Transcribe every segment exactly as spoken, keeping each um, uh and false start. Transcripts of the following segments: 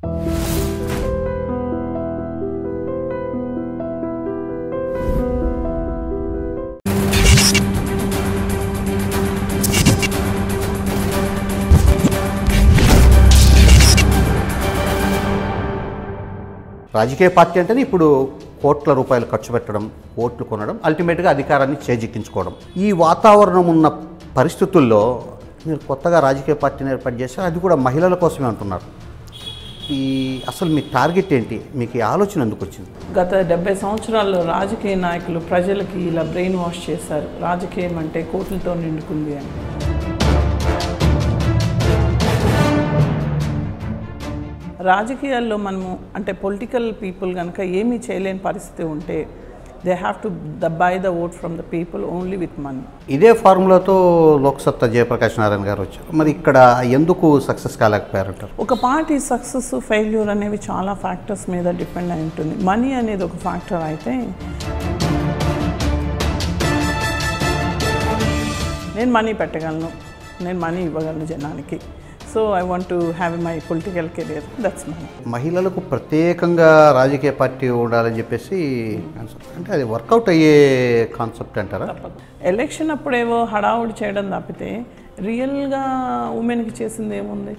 రాజకీయ పార్టీ అంటేనే ఇప్పుడు కోట్ల రూపాయలు ఖర్చు పెట్టడం, ఓట్లు కొనడం, అల్టిమేట్గా అధికారాన్ని చేజిక్కించుకోవడం. ఈ వాతావరణం ఉన్న పరిస్థితుల్లో మీరు కొత్తగా రాజకీయ పార్టీని ఏర్పాటు చేశారు, అది కూడా మహిళల కోసమే అంటున్నారు. ఈ అసలు మీ టార్గెట్ ఏంటి? మీకు ఈ ఆలోచన ఎందుకు వచ్చింది? గత డెబ్బై సంవత్సరాల్లో రాజకీయ నాయకులు ప్రజలకి ఇలా బ్రెయిన్ వాష్ చేశారు. రాజకీయం అంటే కోట్లతో నిండుకుంది అని. రాజకీయాల్లో మనము అంటే పొలిటికల్ పీపుల్ కనుక ఏమీ చేయలేని పరిస్థితి ఉంటే they have to the buy the vote from the people only with money. ఇదే ఫార్ములాతో లోక్సత్తా జయప్రకాష్ నారాయణ గారు వచ్చారు. మరి ఇక్కడ ఎందుకు సక్సెస్ కాలేకపోయారంటారు? ఒక పార్టీ సక్సెస్ ఫెయిల్యూర్ అనేవి చాలా ఫ్యాక్టర్స్ మీద డిపెండ్ అయి ఉంటుంది. మనీ అనేది ఒక ఫ్యాక్టర్ అయితే నేను మనీ పెట్టగలను, నేను మనీ ఇవ్వగలను జనానికి. So I want to have my political career, that's my. మహిళలకు ప్రత్యేకంగా రాజకీయ పార్టీ ఉండాలని చెప్పేసి అంటే అది వర్కౌట్ అయ్యే కాన్సెప్ట్ అంటారా? ఎలక్షన్ అప్పుడేవో హడావుడి చేయడం తప్పితే రియల్గా ఉమెన్కి చేసింది ఏముంది?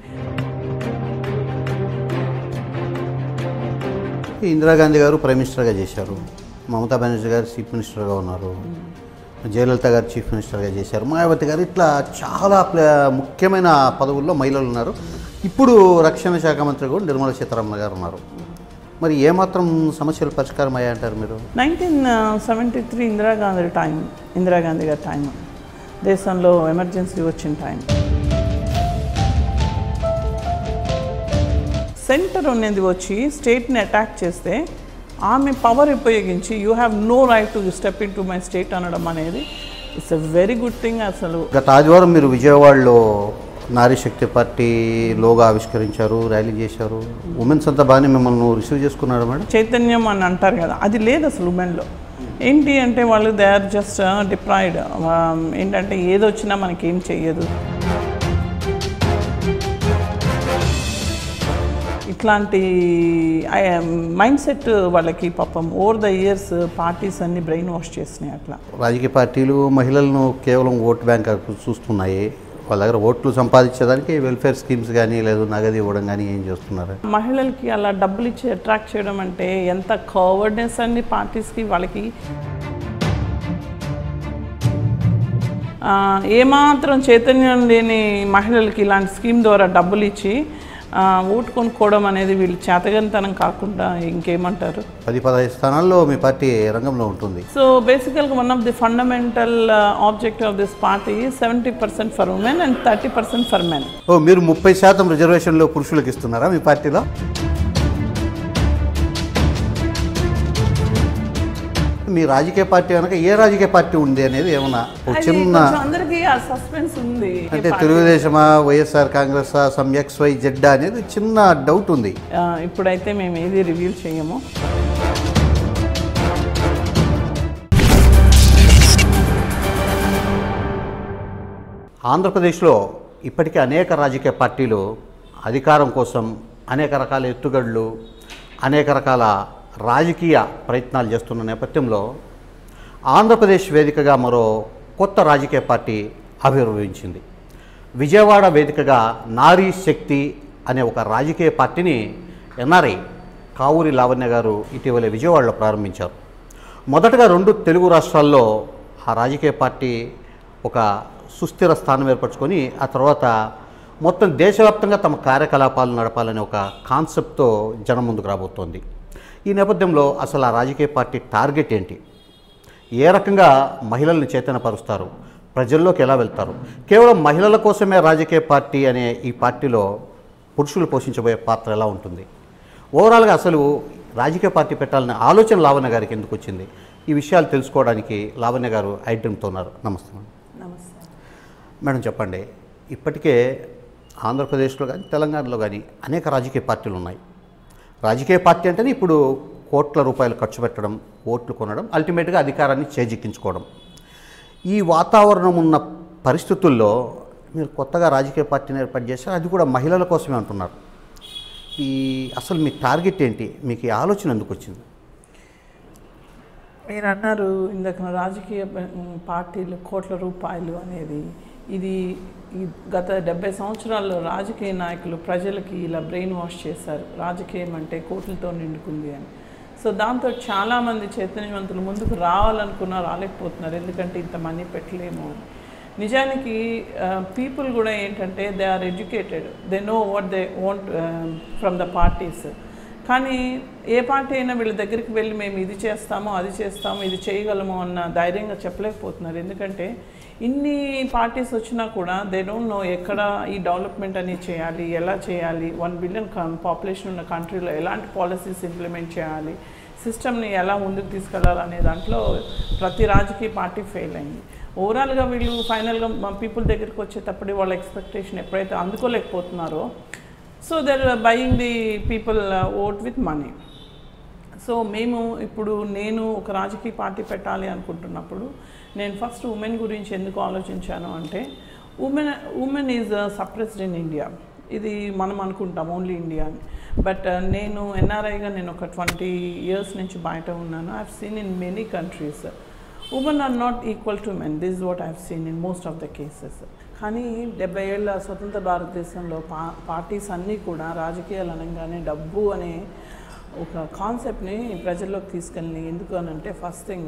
ఇందిరాగాంధీ గారు ప్రైమ్ మినిస్టర్గా చేశారు, మమతా బెనర్జీ గారు చీఫ్ మినిస్టర్గా ఉన్నారు, జయలలిత గారు చీఫ్ మినిస్టర్గా చేశారు, మాయావతి గారు, ఇట్లా చాలా ముఖ్యమైన పదవుల్లో మహిళలు ఉన్నారు. ఇప్పుడు రక్షణ శాఖ మంత్రి కూడా నిర్మలా సీతారామన్ గారు ఉన్నారు. మరి ఏమాత్రం సమస్యలు పరిష్కారం అయ్యాయంటారు మీరు? Nineteen seventy three Indira Gandhi time Indira Gandhi గారి టైం దేశంలో ఎమర్జెన్సీ వచ్చిన టైం. సెంటర్ అనేది వచ్చి స్టేట్ని అటాక్ చేస్తే ఆమె పవర్ ఉపయోగించి you have no right to step in to my state అనడం అనేది it's a very good thing. అసలు గత ఆదివారం మీరు విజయవాడలో నారీ శక్తి పార్టీ లోగా ఆవిష్కరించారు, ర్యాలీ చేశారు. ఉమెన్స్ అంతా బాగానే మిమ్మల్ని రిసీవ్ చేసుకున్నారు మేడం? చైతన్యం అని అంటారు కదా, అది లేదు అసలు ఉమెన్లో. ఏంటి అంటే వాళ్ళు దే ఆర్ జస్ట్ డిప్రాయిడ్. ఏంటంటే ఏదొచ్చినా మనకేం చెయ్యదు, ఇట్లాంటి మైండ్ సెట్ వాళ్ళకి పాపం ఓవర్ ద ఇయర్స్ పార్టీస్ అన్ని బ్రెయిన్ వాష్ చేసినాయి. అట్లా రాజకీయ పార్టీలు మహిళలను కేవలం ఓట్ బ్యాంక్ చూస్తున్నాయి. వాళ్ళ దగ్గర ఓట్లు సంపాదించేదానికి వెల్ఫేర్ స్కీమ్స్ కానీ లేదు నగదు ఇవ్వడం కానీ ఏం చేస్తున్నారు? మహిళలకి అలా డబ్బులు ఇచ్చి అట్రాక్ట్ చేయడం అంటే ఎంత కవర్డ్నెస్ అండి పార్టీస్కి. వాళ్ళకి ఏమాత్రం చైతన్యం లేని మహిళలకి ఇలాంటి స్కీమ్ ద్వారా డబ్బులు ఇచ్చి ఓటు కొనుక్కోవడం అనేది వీళ్ళు చేతగనితనం కాకుండా ఇంకేమంటారు? పది పదహైదు స్థానాల్లో మీ పార్టీ రంగంలో ఉంటుంది. సో బేసికల్గా one of the fundamental objective of this party seventy percent for women and thirty percent for men. ఓ మీరు ముప్పై శాతం రిజర్వేషన్లో పురుషులకు ఇస్తున్నారా మీ పార్టీలో? మీ రాజకీయ పార్టీ కనుక ఏ రాజకీయ పార్టీ ఉంది అనేది ఏమన్నా చిన్న అందరికీ ఆ సస్పెన్స్ ఉంది. అంటే తెలుగుదేశమా, YSR Congress, some X Y Z అనేది చిన్న డౌట్ ఉంది. ఇప్పుడైతే మేము ఏది రివీల్ చేయము. ఆంధ్రప్రదేశ్లో ఇప్పటికే అనేక రాజకీయ పార్టీలు అధికారం కోసం అనేక రకాల ఎత్తుగడలు, అనేక రకాల రాజకీయ ప్రయత్నాలు చేస్తున్న నేపథ్యంలో ఆంధ్రప్రదేశ్ వేదికగా మరో కొత్త రాజకీయ పార్టీ ఆవిర్భవించింది. విజయవాడ వేదికగా నారీ శక్తి అనే ఒక రాజకీయ పార్టీని ఎన్ఆర్ఐ కావూరి లావణ్య గారు ఇటీవల విజయవాడలో ప్రారంభించారు. మొదటగా రెండు తెలుగు రాష్ట్రాల్లో ఆ రాజకీయ పార్టీ ఒక సుస్థిర స్థానం ఏర్పరచుకొని ఆ తర్వాత మొత్తం దేశవ్యాప్తంగా తమ కార్యకలాపాలు నడపాలనే ఒక కాన్సెప్ట్తో జనం ముందుకు రాబోతోంది. ఈ నేపథ్యంలో అసలు ఆ రాజకీయ పార్టీ టార్గెట్ ఏంటి? ఏ రకంగా మహిళల్ని చైతన్యపరుస్తారు? ప్రజల్లోకి ఎలా వెళ్తారు? కేవలం మహిళల కోసమే రాజకీయ పార్టీ అనే ఈ పార్టీలో పురుషులు పోషించబోయే పాత్ర ఎలా ఉంటుంది? ఓవరాల్గా అసలు రాజకీయ పార్టీ పెట్టాలనే ఆలోచన లావణ్య గారికి ఎందుకు వచ్చింది? ఈ విషయాలు తెలుసుకోవడానికి లావణ్య గారు ఐడ్రీమ్తో ఉన్నారు. నమస్తే మేడం. నమస్తే మేడం, చెప్పండి. ఇప్పటికే ఆంధ్రప్రదేశ్లో కానీ తెలంగాణలో కానీ అనేక రాజకీయ పార్టీలు ఉన్నాయి. రాజకీయ పార్టీ అంటేనే ఇప్పుడు కోట్ల రూపాయలు ఖర్చు పెట్టడం, ఓట్లు కొనడం, అల్టిమేట్గా అధికారాన్ని చేజిక్కించుకోవడం. ఈ వాతావరణం ఉన్న పరిస్థితుల్లో మీరు కొత్తగా రాజకీయ పార్టీని ఏర్పాటు చేశారు, అది కూడా మహిళల కోసమే అంటున్నారు. ఈ అసలు మీ టార్గెట్ ఏంటి, మీకు ఈ ఆలోచన ఎందుకు వచ్చింది? మీరు అన్నారు ఇందాక రాజకీయ పార్టీలు కోట్ల రూపాయలు అనేది, ఇది ఈ గత డెబ్బై సంవత్సరాల్లో రాజకీయ నాయకులు ప్రజలకి ఇలా బ్రెయిన్ వాష్ చేశారు, రాజకీయం అంటే కోట్లతో నిండుకుంది అని. సో దాంతో చాలామంది చైతన్యవంతులు ముందుకు రావాలనుకున్నా రాలేకపోతున్నారు, ఎందుకంటే ఇంత మనీ పెట్టలేము అని. నిజానికి పీపుల్ కూడా ఏంటంటే they are educated, they know what they want from the parties. కానీ ఏ పార్టీ అయినా వీళ్ళ దగ్గరికి వెళ్ళి మేము ఇది చేస్తాము అది చేస్తాము ఇది చేయగలము అన్న ధైర్యంగా చెప్పలేకపోతున్నారు. ఎందుకంటే ఇన్ని పార్టీస్ వచ్చినా కూడా దే డోంట్ నో ఎక్కడ ఈ డెవలప్మెంట్ అనేది చేయాలి, ఎలా చేయాలి, వన్ బిలియన్ పాపులేషన్ ఉన్న కంట్రీలో ఎలాంటి పాలసీస్ ఇంప్లిమెంట్ చేయాలి, సిస్టమ్ని ఎలా ముందుకు తీసుకెళ్ళాలి అనే దాంట్లో ప్రతి రాజకీయ పార్టీ ఫెయిల్ అయింది. ఓవరాల్గా వీళ్ళు ఫైనల్గా పీపుల్ దగ్గరికి వచ్చేటప్పుడు వాళ్ళ ఎక్స్పెక్టేషన్ ఎప్పుడైతే అందుకోలేకపోతున్నారో, so they are buying the people vote with money. So మేము ఇప్పుడు నేను ఒక రాజకీయ పార్టీ పెట్టాలి అనుకుంటున్నప్పుడు నేను ఫస్ట్ ఉమెన్ గురించి ఎందుకు ఆలోచించాను అంటే, women women is suppressed in India. ఇది మనం అనుకుంటాం ఓన్లీ ఇండియా అని, బట్ నేను ఎన్ఆర్ఐగా నేను ఒక ట్వంటీ ఇయర్స్ నుంచి బయట ఉన్నాను. I have seen in many countries women are not equal to men. This is what I have seen in most of the cases. కానీ డెబ్బై ఏళ్ళ స్వతంత్ర భారతదేశంలో పా పార్టీస్ అన్నీ కూడా రాజకీయాలు అనగానే డబ్బు అనే ఒక కాన్సెప్ట్ని ప్రజల్లోకి తీసుకెళ్ళి, ఎందుకు అని అంటే ఫస్ట్ థింగ్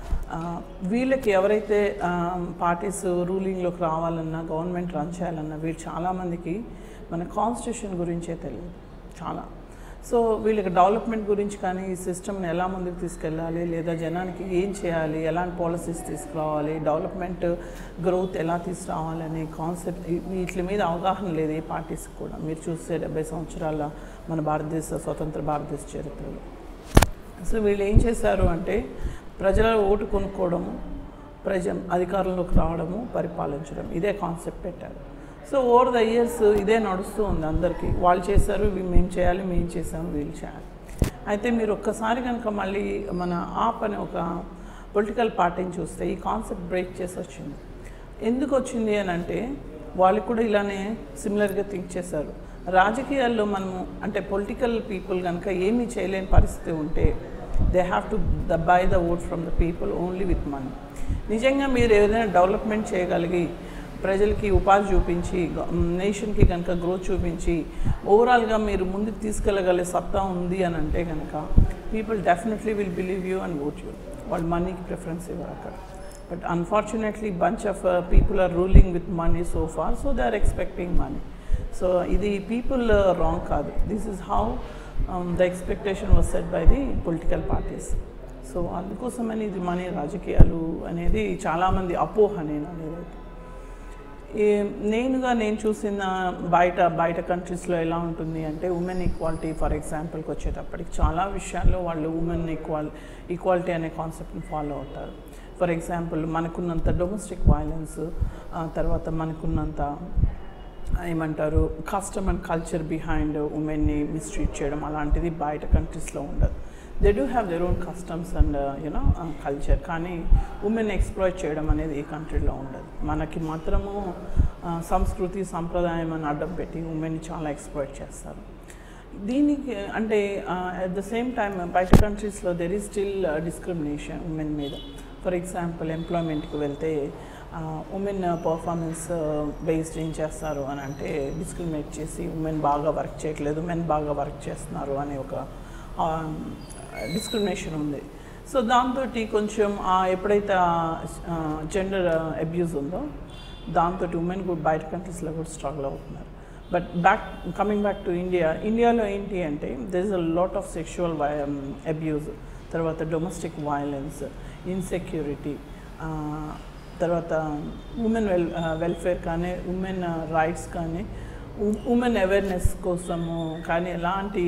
వీళ్ళకి ఎవరైతే పార్టీస్ రూలింగ్లోకి రావాలన్నా గవర్నమెంట్ రన్ చేయాలన్నా వీళ్ళు చాలామందికి మన కాన్స్టిట్యూషన్ గురించే తెలియదు చాలా. సో వీళ్ళకి డెవలప్మెంట్ గురించి కానీ ఈ సిస్టమ్ని ఎలా ముందుకు తీసుకెళ్ళాలి, లేదా జనానికి ఏం చేయాలి, ఎలాంటి పాలసీస్ తీసుకురావాలి, డెవలప్మెంట్ గ్రోత్ ఎలా తీసుకురావాలి అనే కాన్సెప్ట్ వీటి మీద అవగాహన లేదు ఏ పార్టీస్కి కూడా. మీరు చూస్తే డెబ్బై సంవత్సరాల మన భారతదేశ స్వతంత్ర భారతదేశ చరిత్రలో. సో వీళ్ళు ఏం చేశారు అంటే ప్రజల ఓటు కొనుక్కోవడము, ప్రజ అధికారంలోకి రావడము, పరిపాలించడం, ఇదే కాన్సెప్ట్ పెట్టారు. సో ఓవర్ ద ఇయర్స్ ఇదే నడుస్తూ ఉంది అందరికీ. వాళ్ళు చేశారు, మేము చేయాలి, మేము చేసాము, వీళ్ళు చేయాలి. అయితే మీరు ఒక్కసారి కనుక మళ్ళీ మన ఆప్ అనే ఒక పొలిటికల్ పార్టీని చూస్తే ఈ కాన్సెప్ట్ బ్రేక్ చేసి వచ్చింది. ఎందుకు వచ్చింది అని అంటే వాళ్ళు కూడా ఇలానే సిమిలర్గా థింక్ చేశారు. రాజకీయాల్లో మనము అంటే పొలిటికల్ పీపుల్ కనుక ఏమీ చేయలేని పరిస్థితి ఉంటే they have to the buy the vote from the people only with money. నిజంగా మీరు ఏదైనా డెవలప్మెంట్ చేయగలిగి ప్రజలకి ఉపాధి చూపించి నేషన్కి కనుక గ్రోత్ చూపించి ఓవరాల్గా మీరు ముందుకు తీసుకెళ్ళగలే సత్తా ఉంది అని అంటే కనుక people definitely will believe you and vote you. వాళ్ళు మనీకి ప్రిఫరెన్స్ ఇవ్వరు అక్కడ. But unfortunately bunch of people are ruling with money so far, so they are expecting money. So ఇది పీపుల్ రాంగ్ కాదు, this is how the expectation was set by the political parties. So అందుకోసమని ఇది money రాజకీయాలు అనేది చాలామంది అపోహ నేను అనేది. నేనుగా నేను చూసిన బయట బయట కంట్రీస్లో ఎలా ఉంటుంది అంటే ఉమెన్ ఈక్వాలిటీ ఫర్ ఎగ్జాంపుల్కి వచ్చేటప్పటికి చాలా విషయాల్లో వాళ్ళు ఉమెన్ ఈక్వాల్ ఈక్వాలిటీ అనే కాన్సెప్ట్ని ఫాలో అవుతారు. ఫర్ ఎగ్జాంపుల్ మనకున్నంత డొమెస్టిక్ వైలెన్స్, తర్వాత మనకున్నంత ఏమంటారు కస్టమ్ అండ్ కల్చర్ బిహైండ్ ఉమెన్ని మిస్ట్రీట్ చేయడం అలాంటిది బయట కంట్రీస్లో ఉండదు. They do have their own customs and you know culture, కానీ ఉమెన్ ఎక్స్ప్లాయిట్ చేయడం అనేది ఏ కంట్రీలో ఉండదు. మనకి మాత్రము సంస్కృతి సంప్రదాయం అని అడ్డం పెట్టి ఉమెన్ని చాలా ఎక్స్ప్లాయిట్ చేస్తారు. దీనికి అంటే అట్ ద సేమ్ టైమ్ బయట కంట్రీస్లో there is still discrimination women మీద. ఫర్ ఎగ్జాంపుల్ ఎంప్లాయ్మెంట్కి వెళ్తే ఉమెన్ పర్ఫార్మెన్స్ బేస్డ్ ఏం చేస్తారు అని అంటే డిస్క్రిమినేట్ చేసి ఉమెన్ బాగా వర్క్ చేయట్లేదు, మెన్ బాగా వర్క్ చేస్తున్నారు అనే ఒక డిస్క్రిమినేషన్ ఉంది. సో దాంతో కొంచెం ఎప్పుడైతే జెండర్ అబ్యూస్ ఉందో దాంతో ఉమెన్ కూడా బయట కంట్రీస్లో కూడా స్ట్రగుల్ అవుతున్నారు. But back coming back to India, ఇండియాలో ఏంటి అంటే there is a lot of sexual abuse, తర్వాత డొమెస్టిక్ వైలెన్స్, ఇన్సెక్యూరిటీ, తర్వాత ఉమెన్ వెల్ వెల్ఫేర్ కానీ ఉమెన్ రైట్స్ కానీ ఉమెన్ అవేర్నెస్ కోసము కానీ ఎలాంటి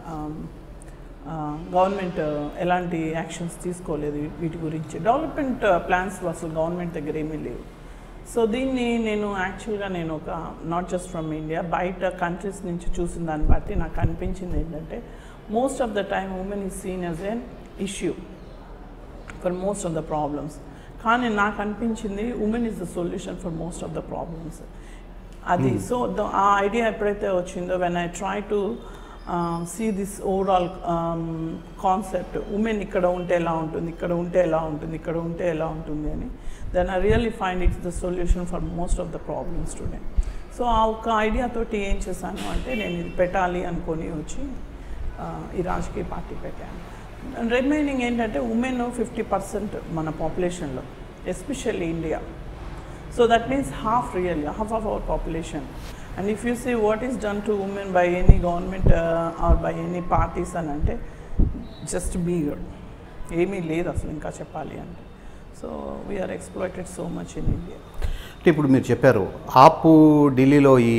గవర్నమెంట్ ఎలాంటి యాక్షన్స్ తీసుకోలేదు వీటి గురించి. డెవలప్మెంట్ ప్లాన్స్ అసలు గవర్నమెంట్ దగ్గర ఏమీ లేవు. సో దీన్ని నేను యాక్చువల్గా నేను ఒక నాట్ జస్ట్ ఫ్రమ్ ఇండియా బయట కంట్రీస్ నుంచి చూసిన దాన్ని బట్టి నాకు అనిపించింది ఏంటంటే most of the time women is seen as an issue for most of the problems. కానీ నాకు అనిపించింది women is the solution for most of the problems అది. సో ఆ ఐడియా ఎప్పుడైతే వచ్చిందో when I try to see this overall concept, women ఇక్కడ ఉంటే ఎలా ఉంటుంది, ఇక్కడ ఉంటే ఎలా ఉంటుంది, ఇక్కడ ఉంటే ఎలా ఉంటుంది అని, then I really find it's the solution for most of the problems today. So ఆ ఒక ఐడియాతోటి ఏం చేశాను అంటే నేను ఇది పెట్టాలి అనుకొని వచ్చి ఈ రాజకీయ పార్టీ పెట్టాను. రిమైనింగ్ ఏంటంటే ఉమెన్ ఫిఫ్టీ పర్సెంట్ మన పాపులేషన్లో, especially India. So that means half really half of our population. And if you see what is done to women by any government or by any parties అని అంటే just meagre, ఏమీ లేదు అసలు ఇంకా చెప్పాలి అంటే. So we are exploited so much in India. అంటే ఇప్పుడు మీరు చెప్పారు ఆపు ఢిల్లీలో ఈ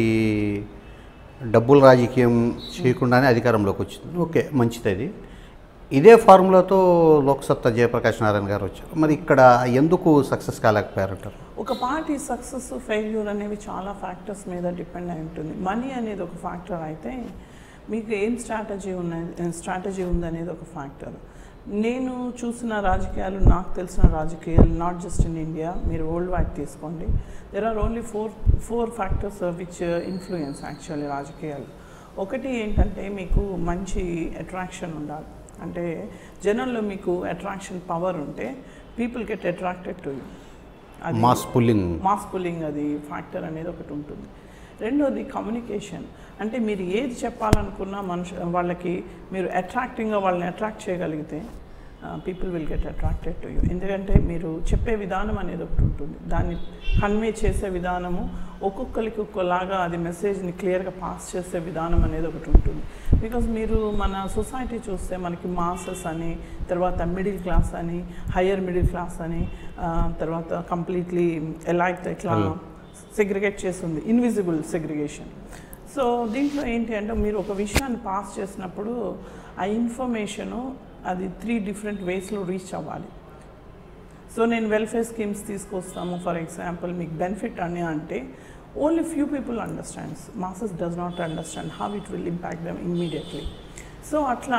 డబ్బుల రాజకీయం చేయకుండానే అధికారంలోకి వచ్చింది. ఓకే, మంచిది. అది ఇదే ఫార్ములాతో లోక్సత్తా జయప్రకాష్ నారాయణ గారు వచ్చారు. మరి ఇక్కడ ఎందుకు సక్సెస్ కాలేకపోయారంటారు? ఒక పార్టీ సక్సెస్ ఫెయిల్యూర్ అనేవి చాలా ఫ్యాక్టర్స్ మీద డిపెండ్ అయి ఉంటుంది. మనీ అనేది ఒక ఫ్యాక్టర్ అయితే మీకు ఏం స్ట్రాటజీ ఉన్న స్ట్రాటజీ ఉందనేది ఒక ఫ్యాక్టర్. నేను చూసిన రాజకీయాలు, నాకు తెలిసిన రాజకీయాలు, నాట్ జస్ట్ ఇన్ ఇండియా, మీరు వరల్డ్ వైడ్ తీసుకోండి, there are only four four factors which influence actually రాజకీయాలు. ఒకటి ఏంటంటే మీకు మంచి అట్రాక్షన్ ఉండాలి. అంటే జనంలో మీకు అట్రాక్షన్ పవర్ ఉంటే people get attracted to you. అది మాస్ పుల్లింగ్ మాస్ పుల్లింగ్ అది ఫ్యాక్టర్ అనేది ఒకటి ఉంటుంది. రెండోది కమ్యూనికేషన్. అంటే మీరు ఏది చెప్పాలనుకున్నా మనుషు వాళ్ళకి మీరు అట్రాక్టింగ్గా వాళ్ళని అట్రాక్ట్ చేయగలిగితే people will get attracted to you. ఎందుకంటే మీరు చెప్పే విధానం అనేది ఒకటి ఉంటుంది, దాన్ని కన్వే చేసే విధానము ఒక్కొక్కరికి ఒక్కలాగా అది మెసేజ్ని క్లియర్గా పాస్ చేసే విధానం అనేది ఒకటి ఉంటుంది. బికాజ్ మీరు మన సొసైటీ చూస్తే మనకి మాసెస్ అని, తర్వాత మిడిల్ క్లాస్ అని, హయ్యర్ మిడిల్ క్లాస్ అని, తర్వాత కంప్లీట్లీ ఎలైట్ ఇట్లా సెగ్రిగేట్ చేస్తుంది, ఇన్విజిబుల్ సెగ్రిగేషన్. సో దీంట్లో ఏంటి అంటే మీరు ఒక విషయాన్ని పాస్ చేసినప్పుడు ఆ ఇన్ఫర్మేషను అది త్రీ డిఫరెంట్ వేస్లో రీచ్ అవ్వాలి. సో నేను వెల్ఫేర్ స్కీమ్స్ తీసుకొస్తాము ఫర్ ఎగ్జాంపుల్, మీకు బెనిఫిట్ అని అంటే only few people understands, masses does not understand how it will impact them immediately. So అట్లా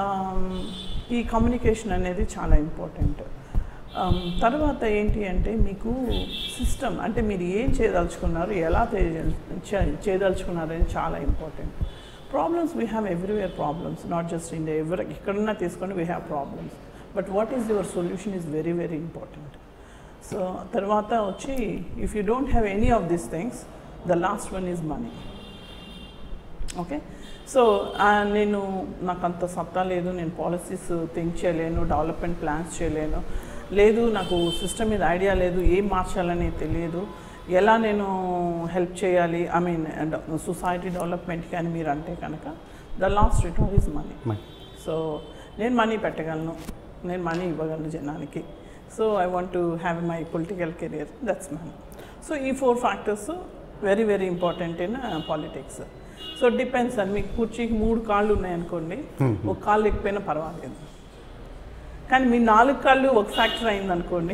ఈ కమ్యూనికేషన్ అనేది చాలా ఇంపార్టెంట్. తర్వాత ఏంటి అంటే మీకు సిస్టమ్, అంటే మీరు ఏం చేయదలుచుకున్నారు, ఎలా చేయదలుచుకున్నారు అనేది చాలా important. Problems we have everywhere problems, not just India, ఎవరు ఎక్కడున్నా తీసుకొని we have problems, but what is your solution is very very important. So తర్వాత వచ్చి if you don't have any of these things, the last one is money. Okay, so నేను నాకు అంత సత్తా లేదు, నేను పాలసీస్ థింక్ చేయలేను, డెవలప్మెంట్ ప్లాన్స్ చేయలేను, లేదు నాకు సిస్టమ్ మీద ఐడియా లేదు, ఏం మార్చాలని తెలియదు, ఎలా నేను హెల్ప్ చేయాలి, ఐ మీన్ సొసైటీ డెవలప్మెంట్కి అని మీరు అంటే కనుక the last return is money. So నేను మనీ పెట్టగలను, నేను మనీ ఇవ్వగలను జనానికి. So I want to have my political career, that's money. So ఈ four factors very very important in politics. So depends అని, మీకు కుర్చీకి మూడు కాళ్ళు ఉన్నాయనుకోండి, ఒక కాళ్ళు ఎక్కిపోయినా పర్వాలేదు, కానీ మీ నాలుగు కాళ్ళు ఒక ఫ్యాక్టర్ అయిందనుకోండి,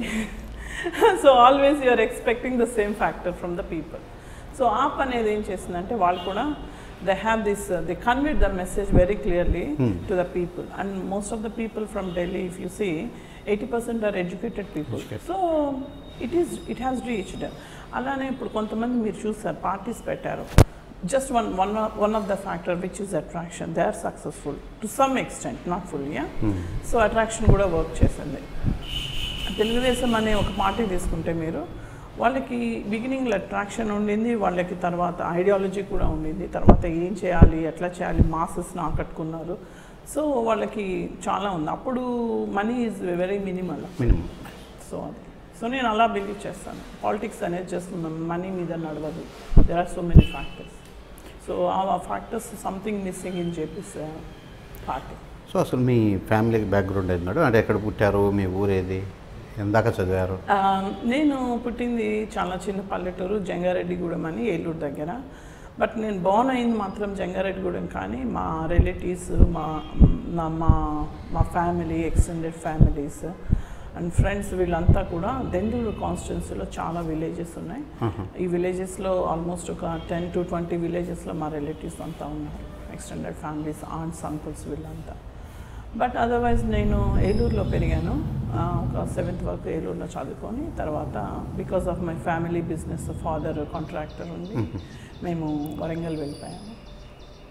so always you are expecting the same factor from the people. So AAP అనేది ఏం చేసిందంటే వాళ్ళు కూడా they have this, they conveyed the message very clearly to the people. And most of the people from Delhi, if you see, eighty percent are educated people. So it is it has reached. అలానే ఇప్పుడు కొంతమంది మీరు చూస్తారు parties పెట్టారు, just one one one of the factor which is attraction, they are successful to some extent, not fully, yeah. hmm. So attraction కూడా work చేసింది. తెలుగుదేశం అనే ఒక పార్టీ తీసుకుంటే మీరు, వాళ్ళకి బిగినింగ్లో అట్రాక్షన్ ఉండింది, వాళ్ళకి తర్వాత ఐడియాలజీ కూడా ఉండింది, తర్వాత ఏం చేయాలి, ఎట్లా చేయాలి, మాసెస్ని ఆకట్టుకున్నారు. సో వాళ్ళకి చాలా ఉంది. అప్పుడు money is very minimal. So అది సో నేను అలా బిలీవ్ చేస్తాను, పాలిటిక్స్ అనేది జస్ట్ మనీ మీద నడవదు, there are so many factors. So ఆ factors something missing in JP's party. So అసలు మీ ఫ్యామిలీ బ్యాక్గ్రౌండ్ ఏంటన్నాడు, అంటే ఎక్కడ పుట్టారు, మీ ఊరేది, ఎందాక చదివారు? నేను పుట్టింది చాలా చిన్న పల్లెటూరు, జంగారెడ్డిగూడెం అని, ఏలూరు దగ్గర. బట్ నేను బోర్న్ అయింది మాత్రం జంగారెడ్డిగూడెం. కానీ మా రిలేటివ్స్, మా మా మా family, extended families and friends వీళ్ళంతా కూడా దెందులూరు కాన్స్టిట్యున్సీలో చాలా విలేజెస్ ఉన్నాయి. ఈ విలేజెస్లో ఆల్మోస్ట్ ఒక టెన్ టు ట్వంటీ విలేజెస్లో మా రిలేటివ్స్ అంతా ఉన్నారు, ఎక్స్టెండెడ్ ఫ్యామిలీస్, ఆంట్స్, అంకుల్స్ వీళ్ళంతా. బట్ అదర్వైజ్ నేను ఏలూరులో పెరిగాను, ఒక సెవెంత్ వరకు ఏలూరులో చదువుకొని తర్వాత because of my family business, father contractor ఉంది, మేము వరంగల్ వెళ్ళిపోయాము.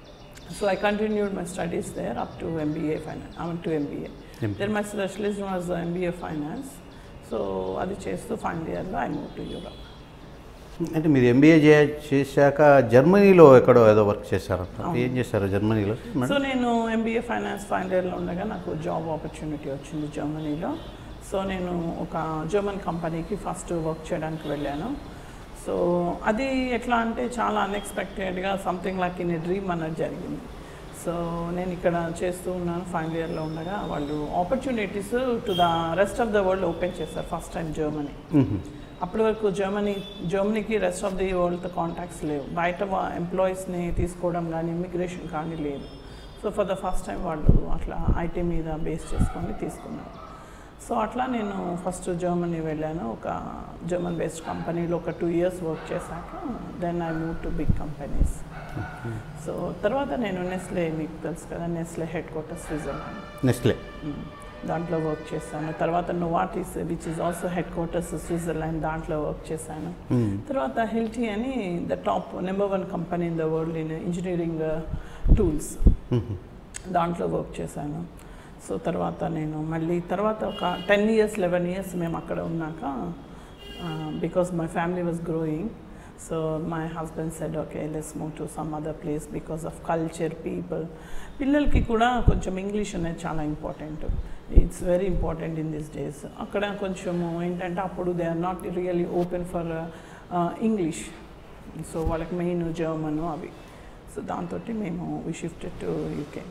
So I continued my studies there up to M B A finance. I went to M B A. Then my specialism was M B A finance. So అది చేస్తూ final ఇయర్లో I move to Europe. అంటే మీరు MBA చేశాక జర్మనీలో ఎక్కడో ఏదో work చేశారంట, ఏం చేశారు జర్మనీలో? సో నేను ఎంబీఏ ఫైనాన్స్ ఫైనల్ ఇయర్లో ఉండగా నాకు జాబ్ ఆపర్చునిటీ వచ్చింది జర్మనీలో. సో నేను ఒక జర్మన్ కంపెనీకి ఫస్ట్ వర్క్ చేయడానికి వెళ్ళాను. సో అది ఎట్లా అంటే చాలా అన్ఎక్స్పెక్టెడ్గా something like in a dream అన్నది జరిగింది. సో నేను ఇక్కడ చేస్తూ ఉన్నాను ఫైనల్ ఇయర్లో ఉండగా వాళ్ళు opportunities to the rest of the world open చేశారు ఫస్ట్ టైం జర్మనీ. అప్పటి వరకు జర్మనీ జర్మనీకి రెస్ట్ ఆఫ్ ది వరల్డ్తో కాంటాక్ట్స్ లేవు, బయట ఎంప్లాయీస్ని తీసుకోవడం కానీ ఇమిగ్రేషన్ కానీ లేదు. So for the first time వాళ్ళు అట్లా ఐటీ మీద బేస్ చేసుకొని తీసుకున్నారు. సో అట్లా నేను ఫస్ట్ జర్మనీ వెళ్ళాను, ఒక జర్మన్ బేస్డ్ కంపెనీలో ఒక టూ ఇయర్స్ వర్క్ చేశాక then I move to big companies. So తర్వాత నేను నెస్లే, మీకు తెలుసు కదా Nestle headquarters Switzerland, Nestle దాంట్లో వర్క్ చేశాను. తర్వాత Novartis which is also headquarters Switzerland, దాంట్లో వర్క్ చేశాను. తర్వాత హిల్టీ అని the top number one company in the world in engineering tools, దాంట్లో వర్క్ చేశాను. సో తర్వాత నేను మళ్ళీ తర్వాత ఒక టెన్ ఇయర్స్ లెవెన్ ఇయర్స్ మేము అక్కడ ఉన్నాక because my family was growing, so my husband said okay let's move to some other place because of culture, people. పిల్లలకి కూడా కొంచెం ఇంగ్లీష్ అనేది చాలా important, it's very important in this days. అక్కడ కొంచెము ఏంటంటే అప్పుడు they are not really open for English, so వాళ్ళకి మెయిన్ జర్మన్ అవి. సో దాంతో మేము we shifted to UK.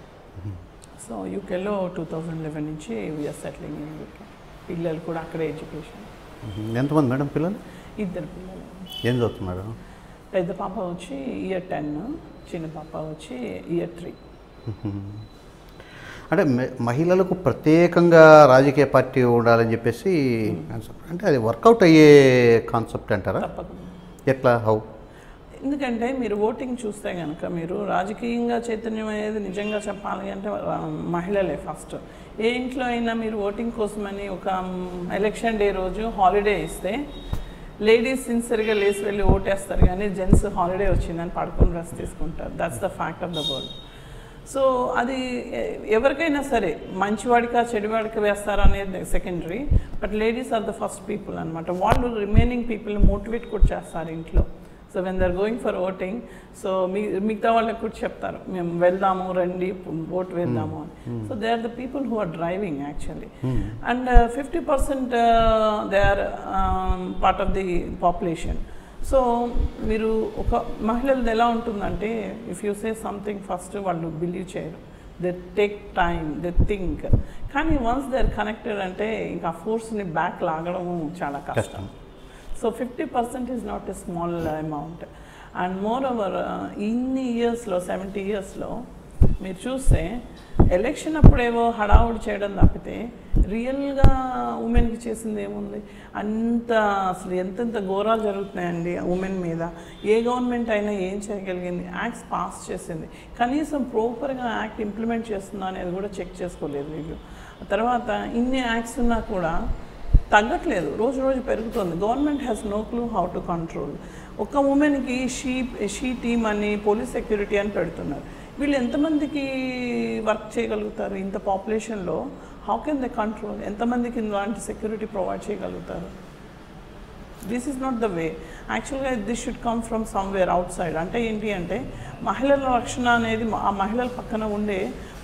So యూకేలో టూ థౌజండ్ లెవెన్ నుంచి వీఆర్ సెటిలింగ్ ఇన్ యూకే. పిల్లలు కూడా అక్కడే ఎడ్యుకేషన్. ఎంతమంది మేడం పిల్లలు? ఇద్దరు పిల్లలు. ఏం చదువుతున్నారు? పెద్ద పాప వచ్చి ఇయర్ టెన్, చిన్న పాప వచ్చి ఇయర్ త్రీ. అంటే మహిళలకు ప్రత్యేకంగా రాజకీయ పార్టీ ఉండాలని చెప్పేసి కాన్సెప్ట్, అంటే అది వర్కౌట్ అయ్యే కాన్సెప్ట్ అంటారా? తప్పకుండా. ఎట్లా, హౌ? ఎందుకంటే మీరు ఓటింగ్ చూస్తే కనుక మీరు రాజకీయంగా చైతన్యం అనేది నిజంగా చెప్పాలి అంటే మహిళలే ఫస్ట్. ఏ ఇంట్లో అయినా మీరు ఓటింగ్ కోసమని ఒక ఎలక్షన్ డే రోజు హాలిడే ఇస్తే లేడీస్ సిన్సియర్గా లేసి వెళ్ళి ఓటేస్తారు, కానీ జెంట్స్ హాలిడే వచ్చిందని పడుకొని రెస్ట్ తీసుకుంటారు. That's the fact of the world. So అది ఎవరికైనా సరే మంచివాడికా చెడువాడికి వేస్తారా అనేది secondary, but ladies are the first people అనమాట. వాళ్ళు రిమైనింగ్ పీపుల్ని మోటివేట్ కూడా చేస్తారు ఇంట్లో. So when they are going for voting, so మీ మిగతా వాళ్ళకి కూడా చెప్తారు మేము వెళ్దాము రండి ఓట్ వేద్దాము అని. So they are the people who are driving actually. And fifty percent they are part of the population. So మీరు ఒక మహిళలది ఎలా ఉంటుందంటే if you say something first వాళ్ళు బిలీవ్ చేయరు, they take time, they think. కానీ వన్స్ దే ఆర్ కనెక్టెడ్ అంటే ఇంకా ఫోర్స్ని బ్యాక్ లాగడం చాలా కష్టం. So fifty percent is not a small amount. And moreover ఇన్ని ఇయర్స్లో సెవెంటీ ఇయర్స్లో మీరు చూస్తే ఎలక్షన్ అప్పుడేవో హడావుడి చేయడం తప్పితే రియల్గా ఉమెన్కి చేసింది ఏముంది? అంత అసలు ఎంతెంత ఘోరాలు జరుగుతున్నాయండి ఉమెన్ మీద. ఏ గవర్నమెంట్ అయినా ఏం చేయగలిగింది? యాక్ట్స్ పాస్ చేసింది, కనీసం ప్రాపర్గా యాక్ట్ ఇంప్లిమెంట్ చేస్తుందా అనేది కూడా చెక్ చేసుకోలేదు వీళ్ళు. తర్వాత ఇన్ని యాక్ట్స్ ఉన్నా కూడా తగ్గట్లేదు, రోజు రోజు పెరుగుతుంది. Government has no clue how to control. ఒక ఉమెన్కి షీ షీ టీమ్ అని పోలీస్ సెక్యూరిటీ అని పెడుతున్నారు. వీళ్ళు ఎంతమందికి వర్క్ చేయగలుగుతారు ఇంత పాపులేషన్లో? How can they control? ఎంతమందికి ఇలాంటి సెక్యూరిటీ ప్రొవైడ్ చేయగలుగుతారు? This is not the way. యాక్చువల్గా this should come from somewhere outside. అంటే ఏంటి అంటే మహిళల రక్షణ అనేది ఆ మహిళల పక్కన ఉండే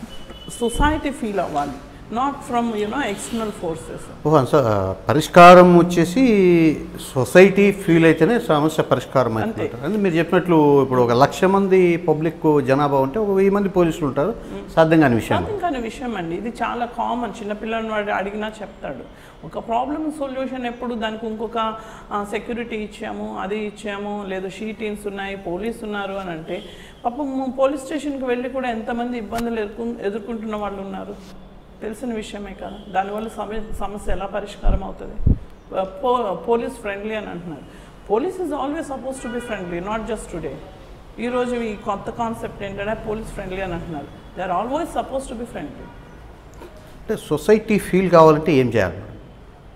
సొసైటీ ఫీల్ అవ్వాలి, not from you know external forces. పరిష్కారం వచ్చేసి సొసైటీ ఫీల్ అయితేనే సమస్య పరిష్కారం అవుతుంది. అంటే మీరు చెప్పినట్లు ఇప్పుడు ఒక లక్ష మంది పబ్లిక్ జనాభా ఉంటే ఒక వెయ్యి మంది పోలీసులు ఉంటారు, సాధ్యం కాని విషయం. సాధ్యం కాని విషయం అండి, ఇది చాలా కామన్. చిన్నపిల్లని వాడు అడిగినా చెప్తాడు. ఒక ప్రాబ్లమ్ సొల్యూషన్ ఎప్పుడు దానికి ఇంకొక సెక్యూరిటీ ఇచ్చాము, అది ఇచ్చాము, లేదు షీ టీమ్స్ ఉన్నాయి, పోలీసు ఉన్నారు అని అంటే పాపం పోలీస్ స్టేషన్కి వెళ్ళి కూడా ఎంతమంది ఇబ్బందులు ఎదుర్కొ ఎదుర్కొంటున్న వాళ్ళు ఉన్నారు, తెలిసిన విషయమే కదా. దానివల్ల సమ సమస్య ఎలా పరిష్కారం అవుతుంది? పో పోలీస్ ఫ్రెండ్లీ అని అంటున్నారు. Police is always suppose to be friendly, not just today. ఈరోజు ఈ కొత్త కాన్సెప్ట్ ఏంటంటే పోలీస్ ఫ్రెండ్లీ అని అంటున్నారు. They are always suppose to be friendly. అంటే సొసైటీ ఫీల్ కావాలంటే ఏం చేయాలి?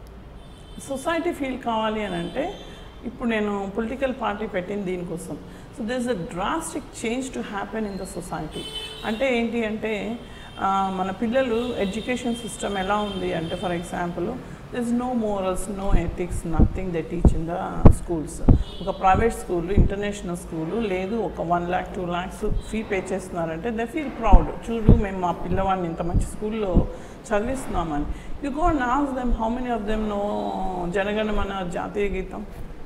సొసైటీ ఫీల్ కావాలి అని అంటే ఇప్పుడు నేను పొలిటికల్ పార్టీ పెట్టింది దీనికోసం. So there is a drastic change to happen in the society. అంటే ఏంటి అంటే మన పిల్లలు ఎడ్యుకేషన్ సిస్టమ్ ఎలా ఉంది అంటే, for example there is no morals, no ethics, nothing they teach in the schools. ఒక ప్రైవేట్ స్కూల్, ఇంటర్నేషనల్ స్కూలు లేదు, ఒక one lakh two lakhs fee pay చేస్తున్నారంటే దే ఫీల్ ప్రౌడ్. చూడు మేము మా పిల్లవాడిని ఇంత మంచి స్కూల్లో చదివిస్తున్నామని. You go and ask them how many of them know Jana Gana Mana జాతీయ గీతం.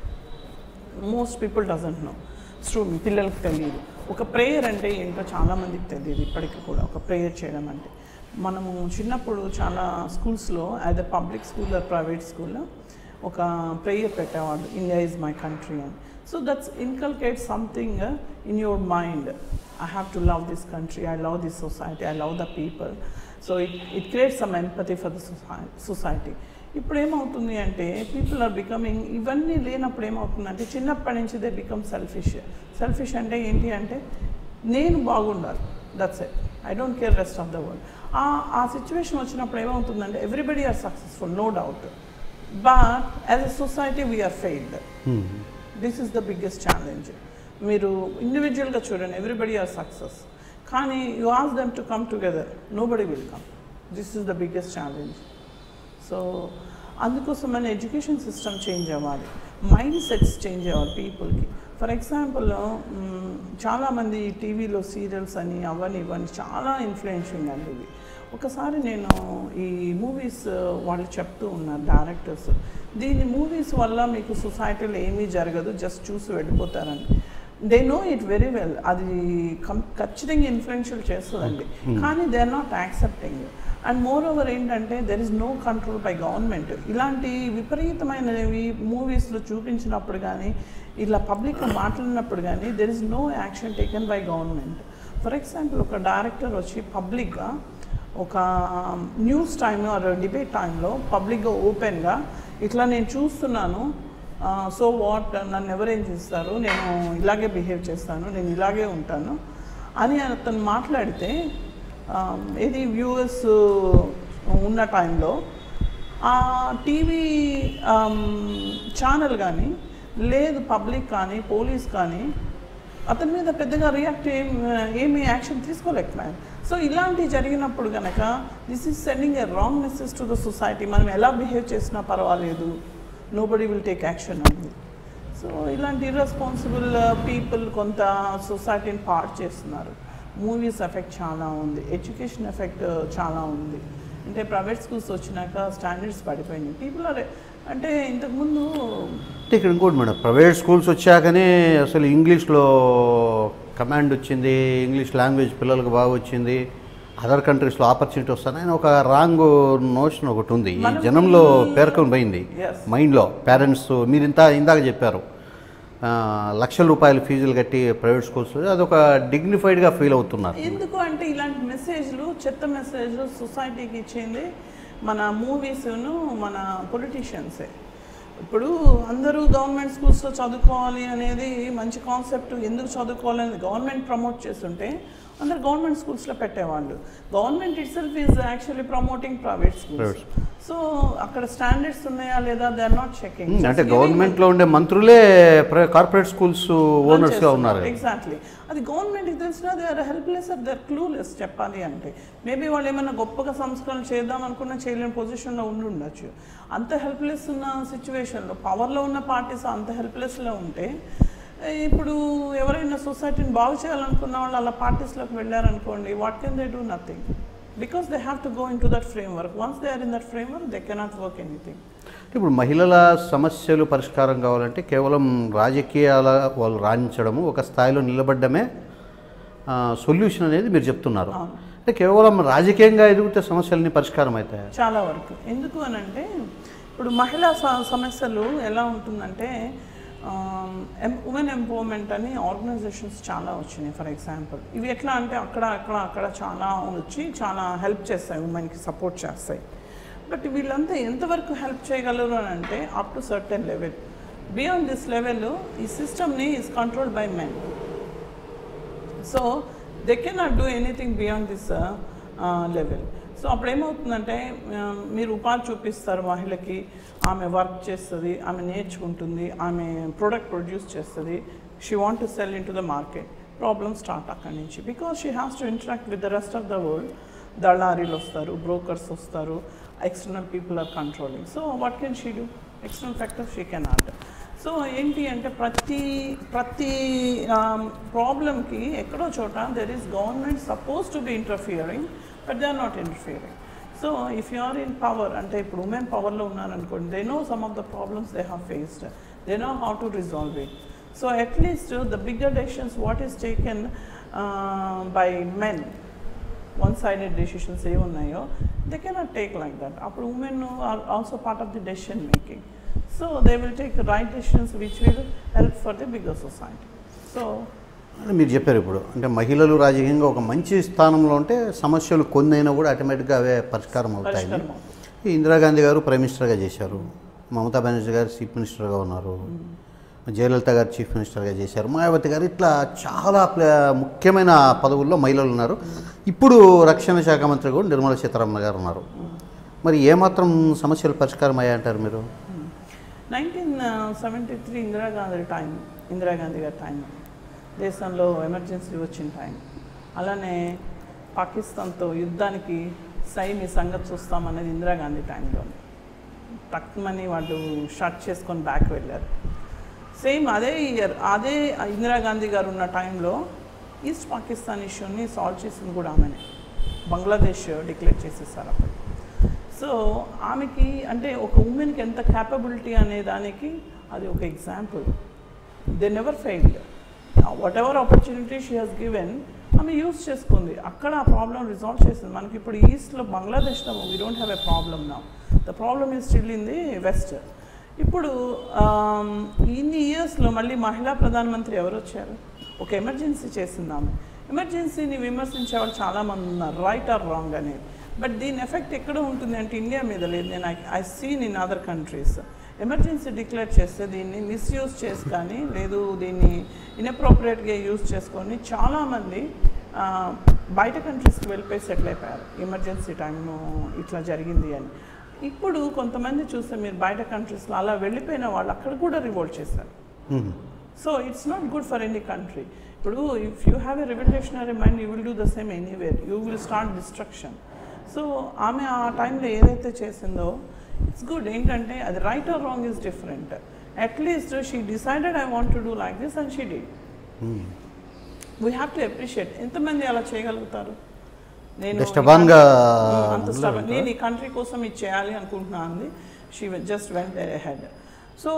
Most people doesn't know. True, పిల్లలకు తెలియదు. ఒక ప్రేయర్ అంటే ఏంటో చాలామందికి తెలియదు ఇప్పటికీ కూడా. ఒక ప్రేయర్ చేయడం అంటే, మనము చిన్నప్పుడు చాలా స్కూల్స్లో as a public school or private స్కూల్లో ఒక ప్రేయర్ పెట్టేవాళ్ళు, ఇండియా ఈజ్ మై కంట్రీ అని. So that's inculcate something in your mind. I have to love this country, I love this society, I love the people. So it it creates some empathy for the society. ఇప్పుడు ఏమవుతుంది అంటే people are becoming, ఇవన్నీ లేనప్పుడు ఏమవుతుందంటే చిన్నప్పటి నుంచి they become selfish. Selfish అంటే ఏంటి అంటే నేను బాగుండాలి, that's it, I don't care rest of the world. ఆ ఆ సిచ్యువేషన్ వచ్చినప్పుడు ఏమవుతుందంటే everybody are successful, no doubt, but as a society we are failed. This is the biggest challenge. మీరు ఇండివిజువల్గా చూడండి, ఎవ్రీబడి ఆర్ సక్సెస్, కానీ you ask them to come together, nobody will come. This is the biggest challenge. So అందుకోసం మన education system change అవ్వాలి, mindsets change అవ్వాలి పీపుల్కి. For example చాలామంది టీవీలో సీరియల్స్ అని అవన్నీ ఇవన్నీ చాలా ఇన్ఫ్లుయెన్షింగ్ అండి ఇవి. ఒకసారి నేను ఈ మూవీస్ వాళ్ళు చెప్తూ ఉన్నారు డైరెక్టర్స్, దీని మూవీస్ వల్ల మీకు సొసైటీలో ఏమీ జరగదు, జస్ట్ చూసి వెళ్ళిపోతారని. They know it very well, అది కం ఖచ్చితంగా ఇన్ఫ్లుయెన్షియల్ చేస్తుందండి, కానీ they are not accepting. And moreover ఏంటంటే there is no control by government. ఇలాంటి విపరీతమైనవి మూవీస్లో చూపించినప్పుడు కానీ, ఇలా పబ్లిక్గా మాట్లాడినప్పుడు కానీ there is no action taken by government. For example ఒక డైరెక్టర్ వచ్చి పబ్లిక్గా ఒక న్యూస్ టైమ్ ఆర్ డిబేట్ టైంలో పబ్లిక్గా ఓపెన్గా ఇట్లా నేను చూస్తున్నాను, సో వాట్, నన్ను ఎవరేం చేస్తారు, నేను ఇలాగే బిహేవ్ చేస్తాను, నేను ఇలాగే ఉంటాను అని అతను మాట్లాడితే, ఇది వ్యూవర్స్ ఉన్న టైంలో ఆ టీవీ ఛానల్ కానీ లేదు పబ్లిక్ కానీ పోలీస్ కానీ అతని మీద పెద్దగా రియాక్ట్ ఏం ఏమీ యాక్షన్ తీసుకోలేకపోయాను. సో ఇలాంటివి జరిగినప్పుడు కనుక this is sending a wrong message to the society. మనం ఎలా బిహేవ్ చేసినా పర్వాలేదు, నోబడీ విల్ టేక్ యాక్షన్ అంది. సో ఇలాంటి ఇర్రెస్పాన్సిబుల్ పీపుల్ కొంత సొసైటీని పాడు చేస్తున్నారు. మూవీస్ ఎఫెక్ట్ చాలా ఉంది, ఎడ్యుకేషన్ ఎఫెక్ట్ చాలా ఉంది. అంటే ప్రైవేట్ స్కూల్స్ వచ్చినాక స్టాండర్డ్స్ పడిపోయినాయి. పీపుల్ ఆర్ అంటే ఇంతకుముందు అంటే ఇక్కడ ఇంకోటి మేడం, ప్రైవేట్ స్కూల్స్ వచ్చాకనే అసలు ఇంగ్లీష్లో కమాండ్ వచ్చింది, ఇంగ్లీష్ లాంగ్వేజ్ పిల్లలకు బాగా వచ్చింది, అదర్ కంట్రీస్లో ఆపర్చునిటీ వస్తానని ఒక రాంగ్ నోషన్ ఒకటి ఉంది ఈ జనంలో పేర్కొని పోయింది మైండ్లో. పేరెంట్స్ మీరు ఇంత ఇందాక చెప్పారు లక్షల రూపాయల ఫీజులు కట్టి ప్రైవేట్ స్కూల్స్, అదొక డిగ్నిఫైడ్గా ఫీల్ అవుతున్నారు. ఎందుకు అంటే ఇలాంటి మెసేజ్లు, చెత్త మెసేజ్లు సొసైటీకి ఇచ్చింది మన మూవీస్ను మన పొలిటీషియన్సే. ఇప్పుడు అందరూ గవర్నమెంట్ స్కూల్స్లో చదువుకోవాలి అనేది మంచి కాన్సెప్ట్. ఎందుకు చదువుకోవాలని గవర్నమెంట్ ప్రమోట్ చేస్తుంటే అందరు గవర్నమెంట్ స్కూల్స్లో పెట్టేవాళ్ళు. Government itself is actually promoting private schools. So అక్కడ స్టాండర్డ్స్ ఉన్నాయా లేదా దే ఆర్ నాట్ చెకింగ్. అంటే గవర్నమెంట్లో ఉండే మంత్రులే కార్పొరేట్ స్కూల్స్ ఓనర్స్గా ఉన్నారు. ఎగ్జాక్ట్లీ, అది గవర్నమెంట్కి తెలిసినా they are helpless or they are clueless. చెప్పాలి అంటే మేబీ వాళ్ళు ఏమైనా గొప్పగా సంస్కరణ చేద్దాం అనుకున్నా చేయలేని పొజిషన్లో ఉండి ఉండొచ్చు. అంత హెల్ప్లెస్ ఉన్న సిచ్యువేషన్లో పవర్లో ఉన్న పార్టీస్ అంత హెల్ప్లెస్లో ఉంటే ఇప్పుడు ఎవరైనా సొసైటీని బాగు చేయాలనుకున్న వాళ్ళు అలా పార్టీస్లోకి వెళ్ళారనుకోండి, what can they do? Nothing, because they have to go into that framework. Once they are in that framework they cannot work anything. ఇప్పుడు మహిళల సమస్యలు పరిష్కారం కావాలంటే కేవలం రాజకీయాల వాళ్ళు రాణించడము, ఒక స్థాయిలో నిలబడ్డమే సొల్యూషన్ అనేది మీరు చెప్తున్నారు. అంటే కేవలం రాజకీయంగా ఎదిగితే సమస్యలన్నీ పరిష్కారం అవుతాయి చాలా వరకు. ఎందుకు అని అంటే ఇప్పుడు మహిళా సమస్యలు ఎలా ఉంటుందంటే ఉమెన్ ఎంపవర్మెంట్ అని ఆర్గనైజేషన్స్ చాలా వచ్చినాయి. ఫర్ ఎగ్జాంపుల్ ఇవి ఎట్లా అంటే అక్కడ అక్కడ అక్కడ చాలా వచ్చి చాలా హెల్ప్ చేస్తాయి, ఉమెన్కి సపోర్ట్ చేస్తాయి. బట్ వీళ్ళంతా ఎంతవరకు హెల్ప్ చేయగలరు అని అంటే up to certain level. Beyond this level ఈ సిస్టమ్ని is controlled by men. So they cannot do anything beyond this level. So అప్పుడు ఏమవుతుందంటే మీరు ఉపాధి చూపిస్తారు మహిళకి, ఆమె వర్క్ చేస్తుంది, ఆమె నేర్చుకుంటుంది, ఆమె ప్రోడక్ట్ ప్రొడ్యూస్ చేస్తుంది, she want to sell into the market, problem start అక్కడి నుంచి. Because she has to interact with the rest of the world. దళారీలు వస్తారు, బ్రోకర్స్ వస్తారు, external people are controlling. So what can she do? External factor she can not. So ఏంటి అంటే ప్రతి ప్రతి ప్రాబ్లమ్కి ఎక్కడో చోట there is government suppose to be interfering, but they are not interfering. So if you are in power, అంటే ఇప్పుడు women పవర్లో ఉన్నారనుకోండి, they know some of the problems they have faced, they know how to resolve it. So at least the bigger decisions what is taken by men, one sided decisions ఏ ఉన్నాయో they cannot take like that. అప్పుడు women are also part of the decision making. So they will take right decisions which will help for the bigger society. So మీరు చెప్పారు ఇప్పుడు, అంటే మహిళలు రాజకీయంగా ఒక మంచి స్థానంలో ఉంటే సమస్యలు కొన్ని అయినా కూడా ఆటోమేటిక్గా అవే పరిష్కారం అవుతాయి. ఈ ఇందిరాగాంధీ గారు ప్రైమ్ మినిస్టర్గా చేశారు, మమతా బెనర్జీ గారు చీఫ్ మినిస్టర్గా ఉన్నారు, జయలలిత గారు చీఫ్ మినిస్టర్గా చేశారు, మాయావతి గారు, ఇట్లా చాలా ముఖ్యమైన పదవుల్లో మహిళలు ఉన్నారు. ఇప్పుడు రక్షణ శాఖ మంత్రి కూడా నిర్మలా సీతారామన్ గారు ఉన్నారు. మరి ఏమాత్రం సమస్యలు పరిష్కారం అయ్యాయంటారు మీరు? Nineteen seventy three Indira Gandhi time, Indira Gandhi గారి టైం, దేశంలో ఎమర్జెన్సీ వచ్చిన టైం, అలానే పాకిస్తాన్తో యుద్ధానికి సై మీ సంగతి చూస్తామనేది ఇందిరాగాంధీ టైంలో. తక్కువని వాళ్ళు షట్ చేసుకొని బ్యాక్ వెళ్ళారు. సేమ్ అదే ఇయర్ అదే ఇందిరాగాంధీ గారు ఉన్న టైంలో ఈస్ట్ పాకిస్తాన్ ఇష్యూని సాల్వ్ చేసింది కూడా ఆమెనే. బంగ్లాదేశ్ డిక్లేర్ చేసేసారు అప్పుడు. సో ఆమెకి అంటే ఒక ఉమెన్కి ఎంత క్యాపబిలిటీ అనే దానికి అది ఒక example. They never failed. Whatever opportunity she has given ఆమె యూజ్ చేసుకుంది, అక్కడ ఆ ప్రాబ్లం రిజాల్వ్ చేసింది. మనకి ఇప్పుడు ఈస్ట్లో బంగ్లాదేశ్లో we don't have a problem now, the problem is still in the west. ఇప్పుడు ఇన్ని ఇయర్స్లో మళ్ళీ మహిళా ప్రధానమంత్రి ఎవరు వచ్చారు? ఒక ఎమర్జెన్సీ చేసింది ఆమె. ఎమర్జెన్సీని విమర్శించే వాళ్ళు చాలామంది ఉన్నారు, రైట్ ఆర్ రాంగ్ అనేది. బట్ దీని ఎఫెక్ట్ ఎక్కడ ఉంటుంది అంటే ఇండియా మీద లేదు. నేను I I seen in other countries emergency declare చేస్తే దీన్ని మిస్యూజ్ చేసి కానీ లేదు దీన్ని ఇన్అప్రోప్రియేట్గా యూజ్ చేసుకొని చాలామంది బయట కంట్రీస్కి వెళ్ళిపోయి సెటిల్ అయిపోయారు ఎమర్జెన్సీ టైము ఇట్లా జరిగింది అని. ఇప్పుడు కొంతమంది చూస్తే మీరు బయట కంట్రీస్లో అలా వెళ్ళిపోయిన వాళ్ళు అక్కడ కూడా రివోల్ట్ చేశారు. So it's not good for any country. ఇప్పుడు if you have a revolutionary mind you will do the same anywhere, you will start destruction. So ఆమె ఆ టైంలో ఏదైతే చేసిందో ఇట్స్ గుడ్. ఏంటంటే అది right or wrong is different. At least she decided I want to do like this and she did. We have to appreciate. ఎంతమంది అలా చేయగలుగుతారు? నేను అంత స్టబన్, నేను ఈ కంట్రీ కోసం ఇది చేయాలి అనుకుంటున్నాను. She just went ahead. So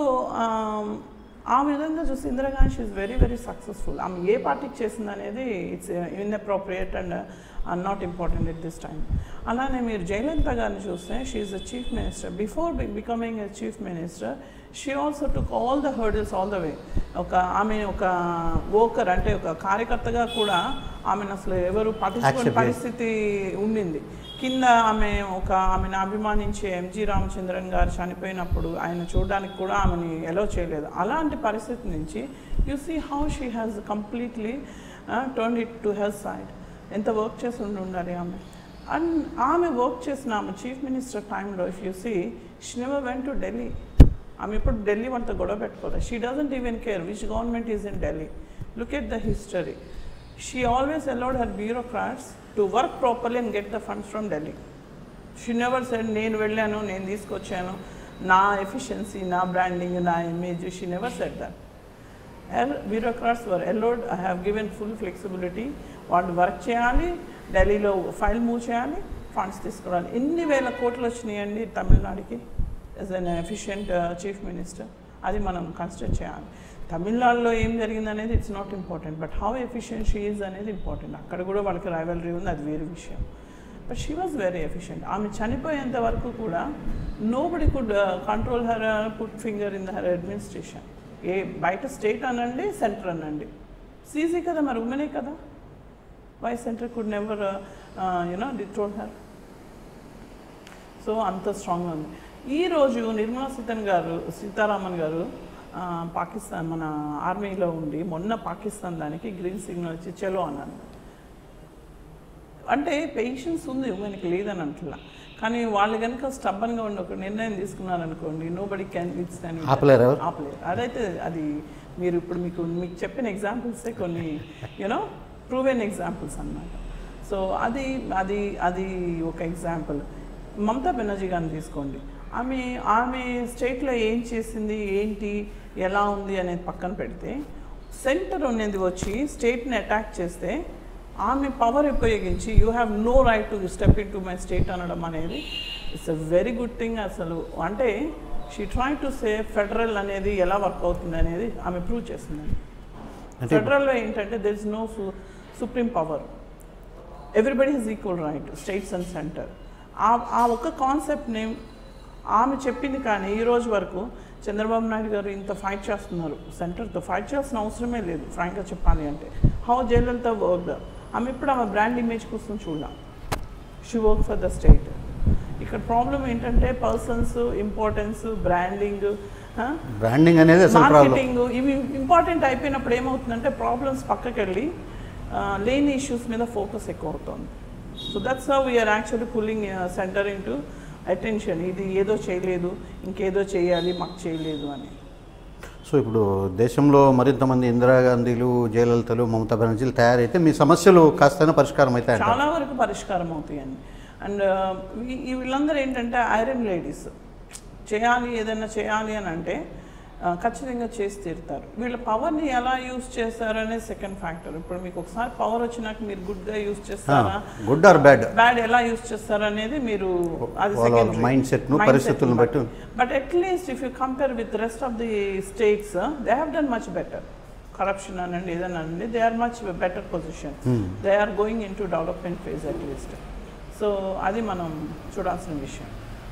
ఆ విధంగా చూసి Indira Gandhi she is very very successful. ఆమె ఏ పార్టీకి చేసింది అనేది it's inappropriate and are not important at this time. అలానే మీరు జయలలిత గారిని చూస్తే she is the chief minister. Before becoming a chief minister she also took all the hurdles all the way. ఒక ఆమె ఒక వర్కర్ అంటే ఒక కార్యకర్తగా కూడా ఆమెను అసలు ఎవరు పట్టించుకునే పరిస్థితి ఉండింది. కింద ఆమె ఒక ఆమెను అభిమానించే ఎంజి రామచంద్రన్ గారు చనిపోయినప్పుడు ఆయన చూడడానికి కూడా ఆమెని ఎలో చేయలేదు. అలాంటి పరిస్థితి నుంచి you see how she has completely turn it to her side. ఎంత వర్క్ చేసి ఉండి ఉండాలి ఆమె. అండ్ ఆమె వర్క్ చేసిన ఆమె చీఫ్ మినిస్టర్ టైంలో if you see she never went to Delhi. ఆమె ఇప్పుడు ఢిల్లీ వాళ్ళతో గొడవ పెట్టుకోలేదు. She doesn't even care which government is in Delhi. Look at the history. She always allowed her bureaucrats to work properly and get the funds from Delhi. She never said, నేను వెళ్ళాను, నేను తీసుకొచ్చాను, నా ఎఫిషియన్సీ, నా బ్రాండింగ్, నా image. She never said that. Her bureaucrats were allowed, I have given full flexibility. వాళ్ళు work చేయాలి, ఢిల్లీలో ఫైల్ మూవ్ చేయాలి, ఫండ్స్ తీసుకోవాలి. ఎన్ని వేల కోట్లు వచ్చినాయండి తమిళనాడుకి as an efficient chief minister. అది మనం కన్సిడర్ చేయాలి. తమిళనాడులో ఏం జరిగింది అనేది it's not important, but how efficient she is అనేది ఇంపార్టెంట్. అక్కడ కూడా వాళ్ళకి రైవలరీ ఉంది, అది వేరే విషయం. But she was very efficient. ఆమె చనిపోయేంత వరకు కూడా nobody could control her, put finger in her administration. ఏ బయట స్టేట్ అనండి, సెంటర్ అనండి, సీజీ కదా, మరి ఉమెనే కదా. Why centre could never you know dethrone her. So అంత స్ట్రాంగ్గా ఉంది. ఈరోజు నిర్మలా సీతన్ గారు సీతారామన్ గారు పాకిస్తాన్ మన ఆర్మీలో ఉండి మొన్న పాకిస్తాన్ దానికి గ్రీన్ సిగ్నల్ ఇచ్చి చలో అన్నాను. అంటే పేషెన్స్ ఉంది ఉమెన్కి, లేదని అంటలా. కానీ వాళ్ళు కనుక స్టబ్బన్గా ఉండి ఒక నిర్ణయం తీసుకున్నారనుకోండి, నో బడీ క్యాన్ విత్స్టాండ్, ఆపలేరు. అదైతే అది మీరు ఇప్పుడు మీకు మీకు చెప్పిన ఎగ్జాంపుల్సే కొన్ని యూనో ప్రూవెన్ ఎగ్జాంపుల్స్ అన్నమాట. సో అది అది అది ఒక ఎగ్జాంపుల్. మమతా బెనర్జీ గారిని తీసుకోండి. ఆమె ఆమె స్టేట్లో ఏం చేసింది, ఏంటి, ఎలా ఉంది అనేది పక్కన పెడితే, సెంటర్ అనేది వచ్చి స్టేట్ని అటాక్ చేస్తే ఆమె పవర్ ఉపయోగించి you have no right to step in to my state అనడం అనేది it's a very good thing. అసలు అంటే she try to say federal అనేది ఎలా వర్క్ అవుతుంది అనేది ఆమె ప్రూవ్ చేసిందండి. ఫెడరల్లో ఏంటంటే there is no supreme power, everybody is equal right, states and centre. ఆ ఒక్క కాన్సెప్ట్ని ఆమె చెప్పింది. కానీ ఈ రోజు వరకు చంద్రబాబు నాయుడు గారు ఇంత ఫైట్ చేస్తున్నారు సెంటర్తో. ఫైట్ చేయాల్సిన అవసరమే లేదు ఫ్రాంక్గా చెప్పాలి అంటే. హౌ జయలలిత వర్క్, ఆమె ఇప్పుడు ఆమె బ్రాండ్ ఇమేజ్ కోసం చూడాలి. She work for the state. ఇక్కడ ప్రాబ్లం ఏంటంటే పర్సన్స్, ఇంపార్టెన్స్, బ్రాండింగ్, బ్రాండింగ్ అనేది మార్కెటింగ్ ఇవి ఇంపార్టెంట్ అయిపోయినప్పుడు ఏమవుతుందంటే ప్రాబ్లమ్స్ పక్కకి వెళ్ళి లేని ఇష్యూస్ మీద ఫోకస్ ఎక్కువ అవుతుంది. So that's how we are actually pulling centre into attention. ఇది ఏదో చేయలేదు, ఇంకేదో చేయాలి, మాకు చేయలేదు అని. సో ఇప్పుడు దేశంలో మరింతమంది ఇందిరాగాంధీలు, జయలలితలు, మమతా బెనర్జీలు తయారైతే మీ సమస్యలు కాస్త పరిష్కారం అవుతాయి? చాలా వరకు పరిష్కారం అవుతాయండి. అండ్ వీళ్ళందరూ ఏంటంటే ఐరన్ లేడీస్. చేయాలి, ఏదైనా చేయాలి అని అంటే ఖచ్చితంగా చేసి తీరుతారు. వీళ్ళ పవర్ని ఎలా యూజ్ చేస్తారు అనేది సెకండ్ ఫ్యాక్టర్. ఇప్పుడు మీకు ఒకసారి పవర్ వచ్చినాక మీరు గుడ్గా యూజ్ చేస్తారా, గుడ్ ఆర్ బ్యాడ్ బ్యాడ్ ఎలా యూజ్ చేస్తారు అనేది మీరు అది సెకండ్ మైండ్ సెట్ పరిస్థితులను బట్టి. But at least if you compare with rest of the states they have done much better. Corruption అనండి, ఏదైనా అనండి, they are much better position. They are going into development phase at least. సో అది మనం చూడాల్సిన విషయం.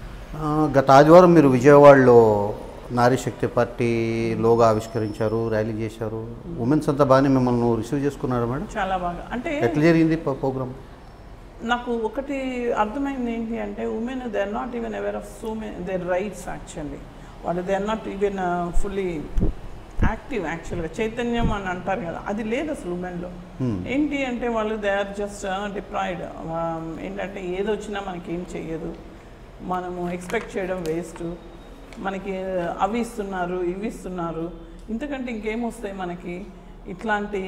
గత ఆదివారం మీరు విజయవాడలో నారీ శక్తి పార్టీ లోగా ఆవిష్కరించారు, ర్యాలీ చేశారు. ఉమెన్స్ అంతా బాగానే మిమ్మల్ని రిసీవ్ చేసుకున్నారు మేడం? చాలా బాగా. అంటే ఎట్లా జరిగింది ప్రోగ్రామ్? నాకు ఒకటి అర్థమైంది ఏంటి అంటే women they are not even aware of so many their rights. Actually వాళ్ళు they are not even fully active. యాక్చువల్గా చైతన్యం అని అంటారు కదా, అది లేదు అసలు ఉమెన్లో. ఏంటి అంటే వాళ్ళు దే ఆర్ జస్ట్ డిప్రాయిడ్. ఏంటంటే ఏది వచ్చినా మనకి ఏం చెయ్యదు, మనము ఎక్స్పెక్ట్ చేయడం వేస్ట్, మనకి అవి ఇస్తున్నారు, ఇవి ఇస్తున్నారు, ఇంతకంటే ఇంకేం వస్తాయి మనకి, ఇట్లాంటి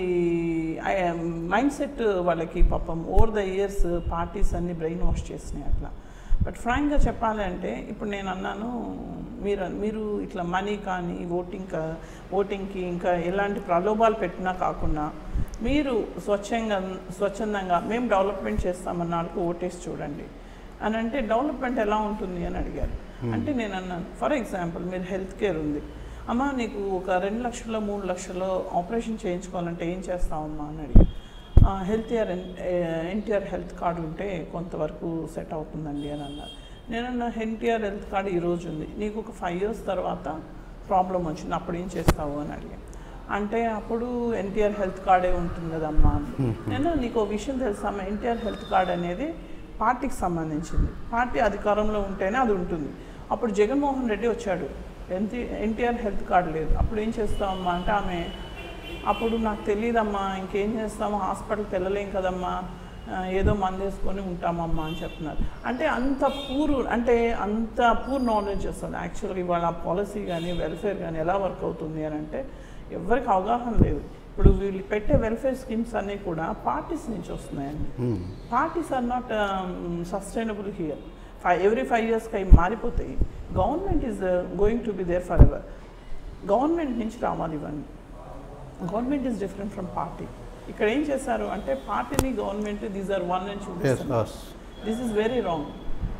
మైండ్ సెట్ వాళ్ళకి పాపం ఓవర్ ద ఇయర్స్ పార్టీస్ అన్ని బ్రెయిన్ వాష్ చేసినాయి అట్లా. బట్ ఫ్రాంక్గా చెప్పాలి అంటే ఇప్పుడు నేను అన్నాను, మీరు మీరు ఇట్లా మనీ కానీ ఓటింగ్ ఓటింగ్కి ఇంకా ఎలాంటి ప్రలోభాలు పెట్టినా కాకుండా మీరు స్వచ్ఛంగా స్వచ్ఛందంగా మేము డెవలప్మెంట్ చేస్తామన్న వాళ్ళకి ఓటేసి చూడండి అని అంటే డెవలప్మెంట్ ఎలా ఉంటుంది అని అడిగారు. అంటే నేను అన్నాను, ఫర్ ఎగ్జాంపుల్ మీరు హెల్త్ కేర్ ఉంది అమ్మ, నీకు ఒక రెండు లక్షల్లో మూడు లక్షల్లో ఆపరేషన్ చేయించుకోవాలంటే ఏం చేస్తావమ్మా అని అడిగారు. Health year NTR health card ఉంటే కొంతవరకు సెట్ అవుతుందండి అని అన్నారు. నేనన్నా ఎన్టీఆర్ హెల్త్ కార్డు ఈరోజు ఉంది, నీకు ఒక ఫైవ్ ఇయర్స్ తర్వాత ప్రాబ్లం వచ్చింది, అప్పుడు ఏం చేస్తావు అని అడిగాను. అంటే అప్పుడు ఎన్టీఆర్ హెల్త్ కార్డే ఉంటుంది కదమ్మా. నేను నీకు విషయం తెలుసామ్మా, ఎన్టీఆర్ హెల్త్ కార్డ్ అనేది పార్టీకి సంబంధించింది, పార్టీ అధికారంలో ఉంటేనే అది ఉంటుంది. అప్పుడు జగన్మోహన్ రెడ్డి వచ్చాడు, ఎన్టీ ఎన్టీఆర్ హెల్త్ కార్డు లేదు, అప్పుడు ఏం చేస్తామమ్మా అంటే ఆమె అప్పుడు నాకు తెలియదమ్మా, ఇంకేం చేస్తాము, హాస్పిటల్కి వెళ్ళలేం కదమ్మా, ఏదో మందు వేసుకొని ఉంటామమ్మా అని చెప్తున్నారు. అంటే అంత పూర్ అంటే అంత పూర్ నాలెడ్జ్ వస్తుంది యాక్చువల్గా. ఇవాళ పాలసీ కానీ వెల్ఫేర్ కానీ ఎలా వర్క్ అవుతుంది అని అంటే ఎవరికి అవగాహన లేదు. ఇప్పుడు వీళ్ళు పెట్టే వెల్ఫేర్ స్కీమ్స్ అన్నీ కూడా పార్టీస్ నుంచి వస్తున్నాయండి. Parties are not sustainable here. Five every five ఇయర్స్కి అవి మారిపోతాయి. Government is going to be there for ever. Government నుంచి రావాలి ఇవన్నీ. Government is different from party. ఇక్కడ ఏం చేశారు అంటే పార్టీని గవర్నమెంట్ దీస్ ఆర్ వన్ అని చూపిస్తారు. This is very wrong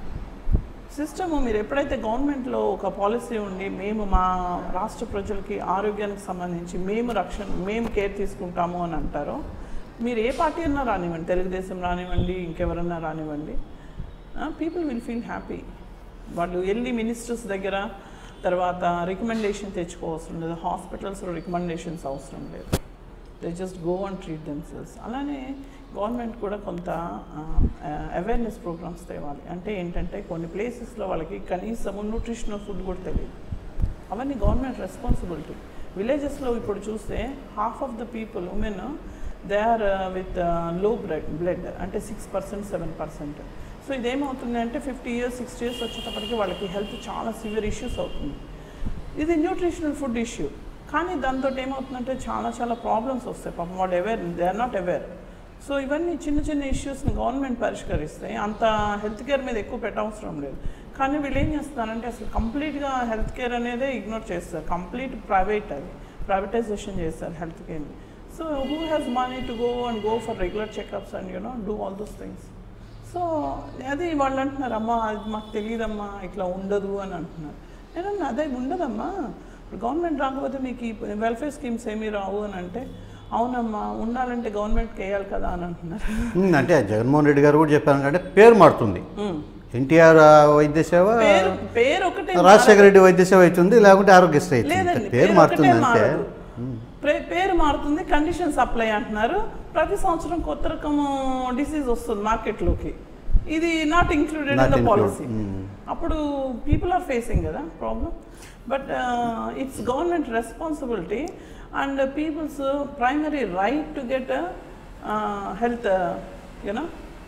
system. మీరు ఎప్పుడైతే గవర్నమెంట్లో ఒక పాలసీ ఉండి మేము మా రాష్ట్ర ప్రజలకి ఆరోగ్యానికి సంబంధించి మేము రక్షణ మేము కేర్ తీసుకుంటాము అని అంటారో, మీరు ఏ పార్టీ అన్నా రానివ్వండి, తెలుగుదేశం రానివ్వండి, ఇంకెవరన్నా రానివ్వండి, పీపుల్ విల్ ఫీల్ హ్యాపీ. వాళ్ళు వెళ్ళి మినిస్టర్స్ దగ్గర తర్వాత రికమెండేషన్ తెచ్చుకోవాల్సిన లేదు, హాస్పిటల్స్లో రికమెండేషన్స్ అవసరం లేదు, they just go and treat themselves. అలానే గవర్నమెంట్ కూడా కొంత అవేర్నెస్ ప్రోగ్రామ్స్ తేవాలి. అంటే ఏంటంటే కొన్ని ప్లేసెస్లో వాళ్ళకి కనీసము న్యూట్రిషనల్ ఫుడ్ కూడా తెలియదు. అవన్నీ గవర్నమెంట్ రెస్పాన్సిబిలిటీ. విలేజెస్లో ఇప్పుడు చూస్తే half of the people women they are with low blood blood అంటే six percent seven percent so ఇదేమవుతుంది అంటే ఫిఫ్టీ ఇయర్స్ సిక్స్టీ ఇయర్స్ వచ్చేటప్పటికి వాళ్ళకి హెల్త్ చాలా సివియర్ ఇష్యూస్ అవుతుంది. ఇది న్యూట్రిషనల్ ఫుడ్ ఇష్యూ. కానీ దాంతో ఏమవుతుందంటే చాలా చాలా ప్రాబ్లమ్స్ వస్తాయి పాపం వాళ్ళు aware they are not aware. So ఇవన్నీ చిన్న చిన్న ఇష్యూస్ని గవర్నమెంట్ పరిష్కరిస్తాయి, అంత హెల్త్ కేర్ మీద ఎక్కువ పెట్టవసరం లేదు. కానీ వీళ్ళు ఏం చేస్తున్నారంటే అసలు కంప్లీట్గా హెల్త్ కేర్ అనేదే ఇగ్నోర్ చేస్తారు, కంప్లీట్ ప్రైవేట్ అది ప్రైవేటైజేషన్ చేస్తారు హెల్త్ కేర్ని. So who has money to go and go for regular checkups and you know do all those things. So అది వాళ్ళు అంటున్నారు, అమ్మా అది మాకు తెలియదమ్మా ఇట్లా ఉండదు అని అంటున్నారు. నేను అదే ఉండదమ్మా, ఇప్పుడు గవర్నమెంట్ రాకపోతే మీకు ఈ వెల్ఫేర్ స్కీమ్స్ ఏమీ రావు అని అంటే, అవునమ్మా ఉండాలంటే గవర్నమెంట్కి వేయాలి కదా అని అంటున్నారు. అంటే జగన్మోహన్ రెడ్డి గారు కూడా చెప్పారు అంటే పేరు మారుతుంది, ఎన్టీఆర్ వైద్య సేవ పేరు ఒకటే, రాజశేఖర రెడ్డి వైద్య సేవ అవుతుంది, లేకుంటే ఆరోగ్యశ్రీ అవుతుంది, పేరు మారుతుంది అంటే పేరు మారుతుంది, కండిషన్ సప్లై అంటున్నారు. ప్రతి సంవత్సరం కొత్త రకము డిసీజ్ వస్తుంది మార్కెట్లోకి, ఇది not included in the policy. అప్పుడు పీపుల్ ఆర్ ఫేసింగ్ కదా problem. But it's government responsibility and people's primary right to get health you know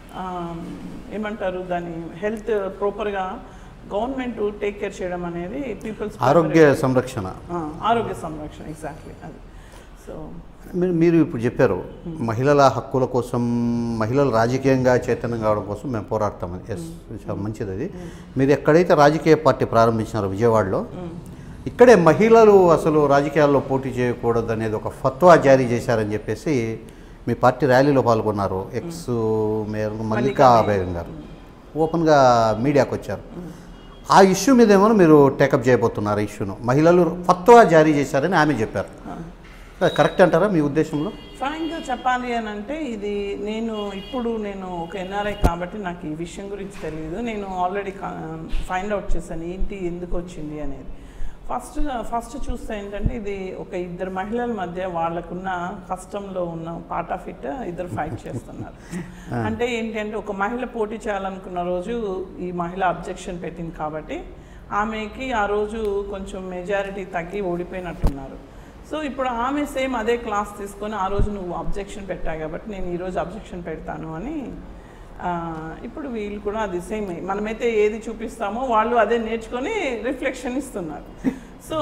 ఏమంటారు దాని హెల్త్ ప్రాపర్గా గవర్నమెంట్ టేక్ కేర్ చేయడం అనేది పీపుల్స్ ఆరోగ్య సంరక్షణ ఆరోగ్య సంరక్షణ ఎగ్జాక్ట్లీ అది. సో మీరు మీరు ఇప్పుడు చెప్పారు మహిళల హక్కుల కోసం, మహిళలు రాజకీయంగా చైతన్యం కావడం కోసం మేము పోరాడతామని. ఎస్, చాలా మంచిది అది. మీరు ఎక్కడైతే రాజకీయ పార్టీ ప్రారంభించినారో విజయవాడలో, ఇక్కడే మహిళలు అసలు రాజకీయాల్లో పోటీ చేయకూడదు అనేది ఒక ఫత్వా జారీ చేశారని చెప్పేసి మీ పార్టీ ర్యాలీలో పాల్గొన్నారు. ఎక్స్ మేయర్ మల్లికా బేగం గారు ఓపెన్గా మీడియాకు వచ్చారు. ఆ ఇష్యూ మీద ఏమో మీరు టేకప్ చేయబోతున్నారు ఇష్యూను, మహిళలు ఫత్వా జారీ చేశారని ఆమె చెప్పారు. కరెక్ట్ అంటారా మీ ఉద్దేశంలో? ఫ్రాంక్గా చెప్పాలి అని అంటే, ఇది నేను ఇప్పుడు నేను ఒక ఎన్ఆర్ఐ కాబట్టి నాకు ఈ విషయం గురించి తెలియదు. నేను ఆల్రెడీ ఫైండ్ అవుట్ చేశాను ఏంటి ఎందుకు వచ్చింది అనేది. ఫస్ట్ ఫస్ట్ చూస్తే ఏంటంటే ఇది ఒక ఇద్దరు మహిళల మధ్య వాళ్ళకున్న కష్టంలో ఉన్న పార్ట్ ఆఫ్ ఇట్ ఇద్దరు ఫైట్ చేస్తున్నారు. అంటే ఏంటంటే ఒక మహిళ పోటీ చేయాలనుకున్న రోజు ఈ మహిళ అబ్జెక్షన్ పెట్టింది కాబట్టి ఆమెకి ఆ రోజు కొంచెం మెజారిటీ తగ్గి ఓడిపోయినట్టున్నారు. సో ఇప్పుడు ఆమె సేమ్ అదే క్లాస్ తీసుకొని ఆ రోజు నువ్వు అబ్జెక్షన్ పెట్టావు కాబట్టి నేను ఈరోజు అబ్జెక్షన్ పెడతాను అని ఇప్పుడు వీళ్ళు కూడా అది సేమ్ మనమైతే ఏది చూపిస్తామో వాళ్ళు అదే నేర్చుకొని రిఫ్లెక్షన్ ఇస్తున్నారు. So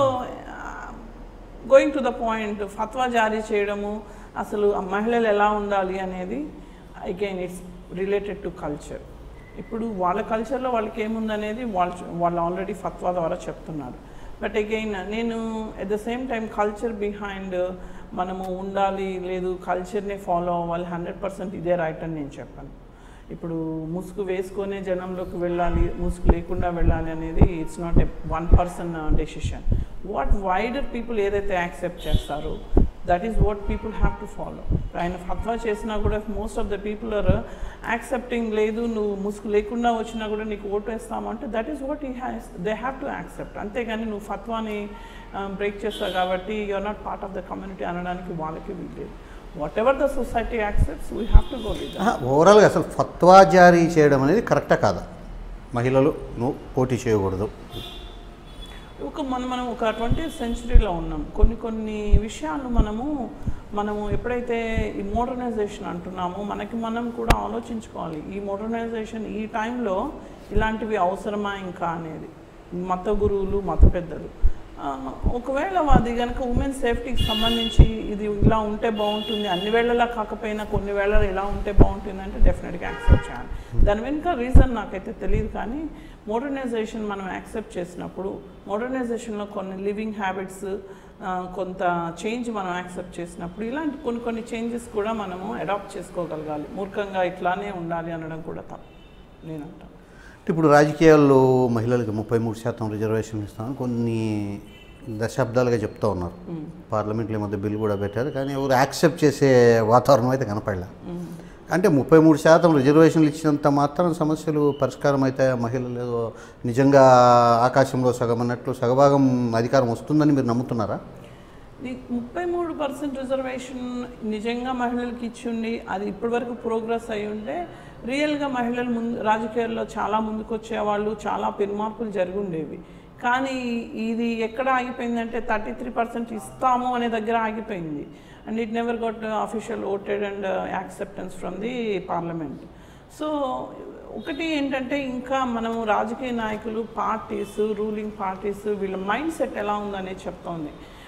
going to the point, ఫత్వా జారీ చేయడము అసలు మహిళలు ఎలా ఉండాలి అనేది again it's related to culture. ఇప్పుడు వాళ్ళ కల్చర్లో వాళ్ళకి ఏముందనేది వాళ్ళు వాళ్ళు ఆల్రెడీ ఫత్వా ద్వారా చెప్తున్నారు. బట్ అగైన్ నేను at the same time culture behind మనము ఉండాలి లేదు కల్చర్నే ఫాలో అవ్వాలి హండ్రెడ్ పర్సెంట్ ఇదే రైట్ అని నేను చెప్పాను. ఇప్పుడు ముసుగు వేసుకొనే జనంలోకి వెళ్ళాలి, ముసుగు లేకుండా వెళ్ళాలి అనేది it's not a one person decision. What wider people ఏదైతే యాక్సెప్ట్ చేస్తారో that is what people have to follow. ఆయన ఫత్వా చేసినా కూడా most of the people are accepting, లేదు నువ్వు ముసుగు లేకుండా వచ్చినా కూడా నీకు ఓటు వేస్తామంటే that is what he has they have to accept. అంతేగాని నువ్వు ఫత్వాని బ్రేక్ చేస్తావు కాబట్టి you are not part of the community అనడానికి వాళ్ళకి వీల్లేదు. Whatever the society accepts we have to go with that. ఓవరాల్గా అసలు ఫత్వా జారీ చేయడం అనేది కరెక్టా కాదా? మహిళలు నువ్వు పోటీ చేయకూడదు, ఒక మనం మనం ఒక ట్వంటీ సెంచరీలో ఉన్నాం. కొన్ని కొన్ని విషయాలు మనము మనము ఎప్పుడైతే ఈ మోడర్నైజేషన్ అంటున్నామో మనకి మనం కూడా ఆలోచించుకోవాలి. ఈ మోడర్నైజేషన్ ఈ టైంలో ఇలాంటివి అవసరమా ఇంకా అనేది. మత గురువులు మత పెద్దలు ఒకవేళ అది కనుక ఉమెన్ సేఫ్టీకి సంబంధించి ఇది ఇలా ఉంటే బాగుంటుంది, అన్ని వేళలా కాకపోయినా కొన్ని వేళలు ఇలా ఉంటే బాగుంటుంది అంటే డెఫినెట్గా యాక్సెప్ట్ చేయాలి. దాని వెనుక రీజన్ నాకైతే తెలియదు. కానీ మోడర్నైజేషన్ మనం యాక్సెప్ట్ చేసినప్పుడు మోడర్నైజేషన్లో కొన్ని లివింగ్ హ్యాబిట్స్ కొంత చేంజ్ మనం యాక్సెప్ట్ చేసినప్పుడు ఇలాంటి కొన్ని కొన్ని చేంజెస్ కూడా మనము అడాప్ట్ చేసుకోగలగాలి. మూర్ఖంగా ఇట్లానే ఉండాలి అనడం కూడా తప్పు నేను అంటాను. ఇప్పుడు రాజకీయాల్లో మహిళలకు ముప్పై మూడు శాతం రిజర్వేషన్ ఇస్తామని కొన్ని దశాబ్దాలుగా చెప్తూ ఉన్నారు. పార్లమెంట్లో మధ్య బిల్లు కూడా పెట్టారు, కానీ ఎవరు యాక్సెప్ట్ చేసే వాతావరణం అయితే కనపడలే. అంటే ముప్పై మూడు శాతం రిజర్వేషన్లు ఇచ్చినంత మాత్రం సమస్యలు పరిష్కారం అవుతాయా? మహిళలు ఏదో నిజంగా ఆకాశంలో సగం అన్నట్లు సగభాగం అధికారం వస్తుందని మీరు నమ్ముతున్నారా? ముప్పై మూడు పర్సెంట్ రిజర్వేషన్ నిజంగా మహిళలకు ఇచ్చి ఉండి అది ఇప్పటివరకు ప్రోగ్రెస్ అయి ఉంటే రియల్గా మహిళలు ముందు రాజకీయాల్లో చాలా ముందుకు వచ్చేవాళ్ళు, చాలా పెనుమార్పులు జరిగి ఉండేవి. కానీ ఇది ఎక్కడ ఆగిపోయిందంటే థర్టీ త్రీ పర్సెంట్ ఇస్తాము అనే దగ్గర ఆగిపోయింది. And it never got official voted and acceptance from the parliament. So ఒకటి ఏంటంటే ఇంకా మనము రాజకీయ నాయకులు, పార్టీస్, రూలింగ్ పార్టీస్ వీళ్ళ మైండ్ సెట్ ఎలా ఉందనేది చెప్తోంది.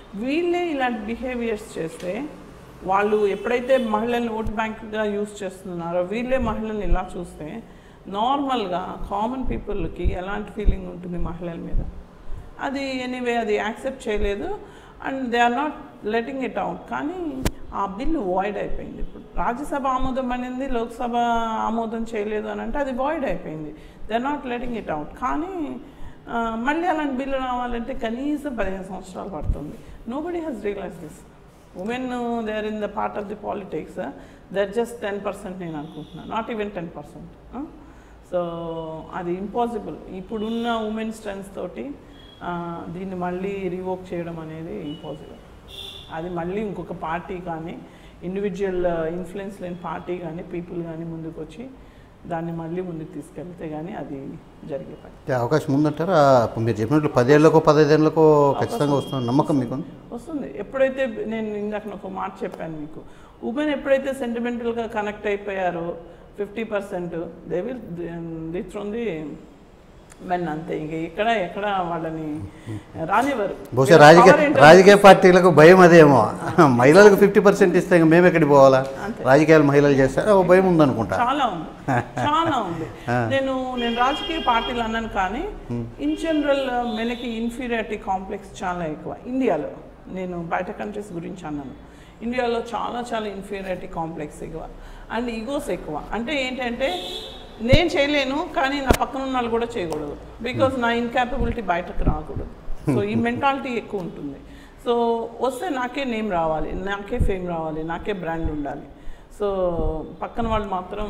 వీళ్ళే ఇలాంటి బిహేవియర్స్ చేస్తే వాళ్ళు ఎప్పుడైతే మహిళల్ని ఓట్ బ్యాంక్గా యూజ్ చేస్తున్నారో వీళ్ళే మహిళల్ని ఇలా చూస్తే నార్మల్గా కామన్ పీపుల్కి ఎలాంటి ఫీలింగ్ ఉంటుంది మహిళల మీద? అది ఎనీవే అది యాక్సెప్ట్ చేయలేదు and they are not letting it out. కానీ ఆ బిల్లు వాయిడ్ అయిపోయింది. ఇప్పుడు రాజ్యసభ ఆమోదం అనేది లోక్సభ ఆమోదం చేయలేదు అని అంటే అది వాయిడ్ అయిపోయింది. They are not letting it out. కానీ మళ్ళీ అలాంటి బిల్లు రావాలంటే కనీసం పదిహేను సంవత్సరాలు పడుతుంది. Nobody has realise this. Women they are in the part of the politics, they are just ten percent నేను అనుకుంటున్నాను, not even ten percent. So అది ఇంపాసిబుల్. ఇప్పుడున్న ఉమెన్ స్ట్రెంగ్స్ తోటి దీన్ని మళ్ళీ రివోక్ చేయడం అనేది ఇంపాసిబుల్. అది మళ్ళీ ఇంకొక పార్టీ కానీ ఇండివిజువల్ ఇన్ఫ్లుయెన్స్ లేని పార్టీ కానీ పీపుల్ కానీ ముందుకు వచ్చి దాన్ని మళ్ళీ ముందుకు తీసుకెళ్తే కానీ అది జరిగే పని. అవకాశం ఉందంటారా? మీరు చెప్పినట్లు పదేళ్లకో పదహైదేళ్లకో ఖచ్చితంగా వస్తుంది నమ్మకం మీకు? వస్తుంది. ఎప్పుడైతే నేను ఇందాక ఒక మాట చెప్పాను మీకు, ఉమెన్ ఎప్పుడైతే సెంటిమెంటల్గా కనెక్ట్ అయిపోయారో fifty percent they will dethrone the men, అంతే. ఇంక ఇక్కడ ఎక్కడ వాళ్ళని రానివ్వరు. బహుశా రాజకీయ రాజకీయ పార్టీలకు భయం అదేమో, మహిళలకు ఫిఫ్టీ పర్సెంట్ ఇస్తే ఇంకా మేము ఎక్కడికి పోవాలా, రాజకీయాలు మహిళలు చేస్తారా, ఓ భయం ఉందనుకుంటా. చాలా ఉంది, చాలా ఉంది. నేను నేను రాజకీయ పార్టీలు అన్నాను కానీ ఇన్ జనరల్ మనకి ఇన్ఫీరియారిటీ కాంప్లెక్స్ చాలా ఎక్కువ ఇండియాలో. నేను బయట కంట్రీస్ గురించి అన్నాను. ఇండియాలో చాలా చాలా ఇన్ఫీరియారిటీ కాంప్లెక్స్ ఎక్కువ అండ్ ఈగోస్ ఎక్కువ. అంటే ఏంటంటే నేను చేయలేను కానీ నా పక్కన ఉన్న వాళ్ళు కూడా చేయకూడదు, బికాజ్ నా ఇన్కాపబిలిటీ బయటకు రాకూడదు. సో ఈ మెంటాలిటీ ఎక్కువ ఉంటుంది. సో వస్తే నాకే నేమ్ రావాలి, నాకే ఫేమ్ రావాలి, నాకే బ్రాండ్ ఉండాలి. సో పక్కన వాళ్ళు మాత్రం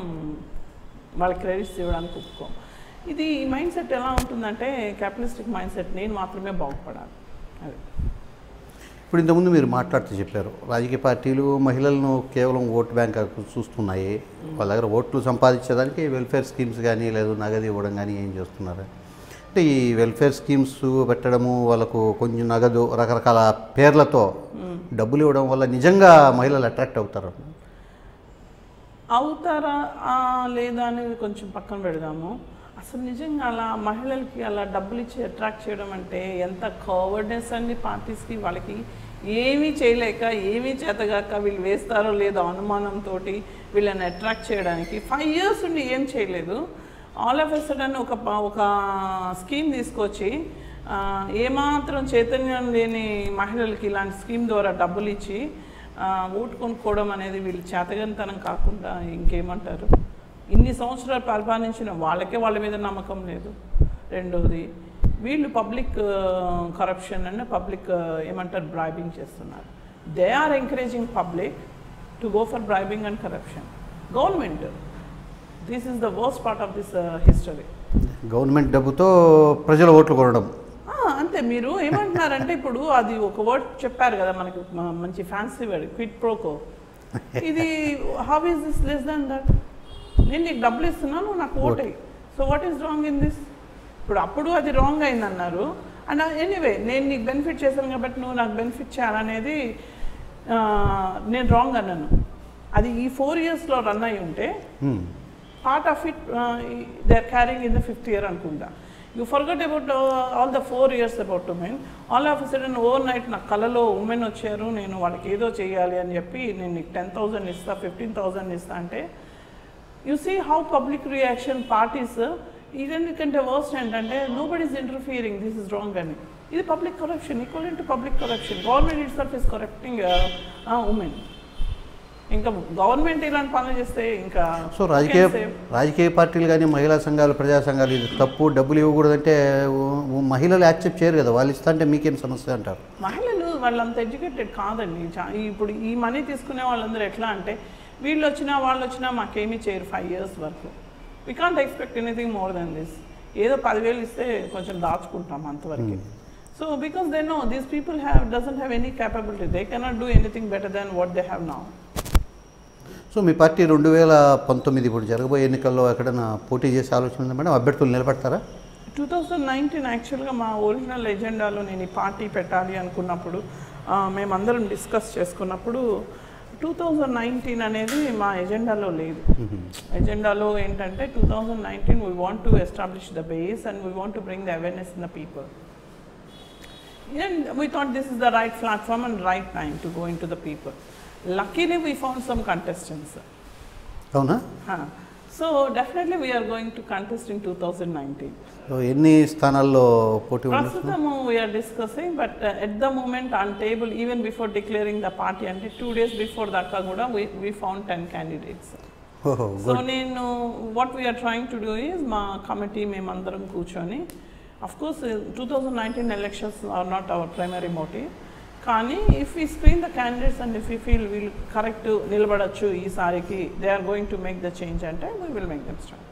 వాళ్ళ క్రెడిట్స్ ఇవ్వడానికి ఒప్పుకోం. ఇది ఈ మైండ్ సెట్ ఎలా ఉంటుందంటే క్యాపిటలిస్టిక్ మైండ్ సెట్, నేను మాత్రమే బాగుపడాలి. అది ఇప్పుడు ఇంతకుముందు మీరు మాట్లాడుతూ చెప్పారు, రాజకీయ పార్టీలు మహిళలను కేవలం ఓటు బ్యాంక్ చూస్తున్నాయి, వాళ్ళ దగ్గర ఓట్లు సంపాదించేదానికి వెల్ఫేర్ స్కీమ్స్ కానీ లేదు నగదు ఇవ్వడం కానీ ఏం చేస్తున్నారు అంటే ఈ వెల్ఫేర్ స్కీమ్స్ పెట్టడము, వాళ్ళకు కొంచెం నగదు రకరకాల పేర్లతో డబ్బులు ఇవ్వడం వల్ల నిజంగా మహిళలు అట్రాక్ట్ అవుతారు అవుతారా లేదా అనేది కొంచెం పక్కన పెడదాము. అసలు నిజంగా అలా మహిళలకి అలా డబ్బులు ఇచ్చి అట్రాక్ట్ చేయడం అంటే ఎంత కవర్నెస్ అన్ని పార్టీస్కి, వాళ్ళకి ఏమీ చేయలేక ఏమీ చేతగాక వీళ్ళు వేస్తారో లేదో అనుమానంతో వీళ్ళని అట్రాక్ట్ చేయడానికి ఫైవ్ ఇయర్స్ ఉండి ఏం చేయలేదు. ఆల్ ఆఫ్ ఎ సడన్ ఒక ఒక స్కీమ్ తీసుకొచ్చి ఏమాత్రం చైతన్యం లేని మహిళలకి ఇలాంటి స్కీమ్ ద్వారా డబ్బులు ఇచ్చి ఓటు కొనుక్కోవడం అనేది వీళ్ళు చేతగనితనం కాకుండా ఇంకేమంటారు? ఇన్ని సంవత్సరాలు పరిపాలించిన వాళ్ళకే వాళ్ళ మీద నమ్మకం లేదు. రెండోది వీళ్ళు పబ్లిక్ కరప్షన్ అండ్ పబ్లిక్ ఏమంటారు బ్రైబింగ్ చేస్తున్నారు. They are encouraging public to go for bribing and corruption. Government, this is the worst part of this history. Government డబ్బుతో ప్రజల ఓట్లు కొనడం అంతే. మీరు ఏమంటున్నారంటే ఇప్పుడు అది ఒక వర్డ్ చెప్పారు కదా మనకి, మంచి ఫ్యాన్సీ వర్డ్, క్విడ్ ప్రోకో. ఇది how is this less than that? నేను నీకు డబ్బులు ఇస్తున్నాను, నాకు ఓట్ అయ్యి. So what is wrong in this? ఇప్పుడు అప్పుడు అది రాంగ్ అయింది అన్నారు అండ్ ఎనీవే నేను నీకు బెనిఫిట్ చేశాను కాబట్టి నువ్వు నాకు బెనిఫిట్ చేయాలనేది నేను రాంగ్ అన్నాను. అది ఈ ఫోర్ ఇయర్స్లో రన్ అయి ఉంటే part of it they are carrying in the fifth year అనుకుంటా. You forgot about all the four years about women. All of sudden overnight నా కళలో ఉమెన్ వచ్చారు, నేను వాళ్ళకి ఏదో చేయాలి అని చెప్పి నేను నీకు టెన్ థౌజండ్ ఇస్తా, ఫిఫ్టీన్ థౌజండ్ ఇస్తా అంటే you see how public reaction parties ఇదెందుకంటే వర్స్ట్ ఏంటంటే nobody is interfering, this is wrong అని. ఇది public corruption, equal to public corruption. Government itself is corrupting women. ఇంకా గవర్నమెంట్ ఇలాంటి పనులు చేస్తే ఇంకా సో రాజకీయ రాజకీయ పార్టీలు కానీ మహిళా సంఘాలు ప్రజా సంఘాలు ఇది తప్పు, డబ్బులు ఇవ్వకూడదంటే మహిళలు యాక్సెప్ట్ చేయరు కదా, వాళ్ళు ఇస్తా అంటే మీకేం సమస్య అంటారు? మహిళలు వాళ్ళంత ఎడ్యుకేటెడ్ కాదండి. ఇప్పుడు ఈ మనీ తీసుకునే వాళ్ళందరూ ఎట్లా అంటే వీళ్ళు వచ్చినా వాళ్ళు వచ్చినా మాకేమీ చేయరు ఫైవ్ ఇయర్స్ వరకు. We can't expect anything more than this. ఏదో పదివేలు ఇస్తే కొంచెం దాచుకుంటాం అంతవరకు. So because they know these people have doesn't have any capability, they cannot do anything better than what they have now. So మీ party రెండు వేల పంతొమ్మిది ఇప్పుడు జరగబోయే ఎన్నికల్లో ఎక్కడైనా పోటీ చేసే ఆలోచన ఉందా మేడం? అభ్యర్థులు నిలబడతారా? టూ థౌజండ్ నైన్టీన్ యాక్చువల్గా మా ఒరిజినల్ ఎజెండాలో నేను ఈ పార్టీ పెట్టాలి అనుకున్నప్పుడు మేమందరం డిస్కస్ చేసుకున్నప్పుడు టూ థౌజండ్ నైన్టీన్ అనేది మా ఎజెండాలో లేదు. ఎజెండాలో ఏంటంటే two thousand nineteen we want to establish the base and we want to bring the awareness in the people. And we thought this is the right platform and right time to go into the people. Luckily, we found some contestants. అవునా? Huh. So definitely we are going to contest in two thousand nineteen. So ఎన్ని స్థానాల్లో పోటీ ఉంది? Prasthutamu we are discussing, but uh, at the moment on table, even before declaring the party, and two days before that, Kaguda, we, we found ten candidates. ఓహో, So నేను what we are trying to do is మా committee మేమందరం కూర్చొని, of course uh, two thousand nineteen elections are not our primary motive, కానీ if we screen the candidates and if we feel we'll correct నిలబడచ్చు ఈసారికి, they are going to make the change అంటే we will make them strong.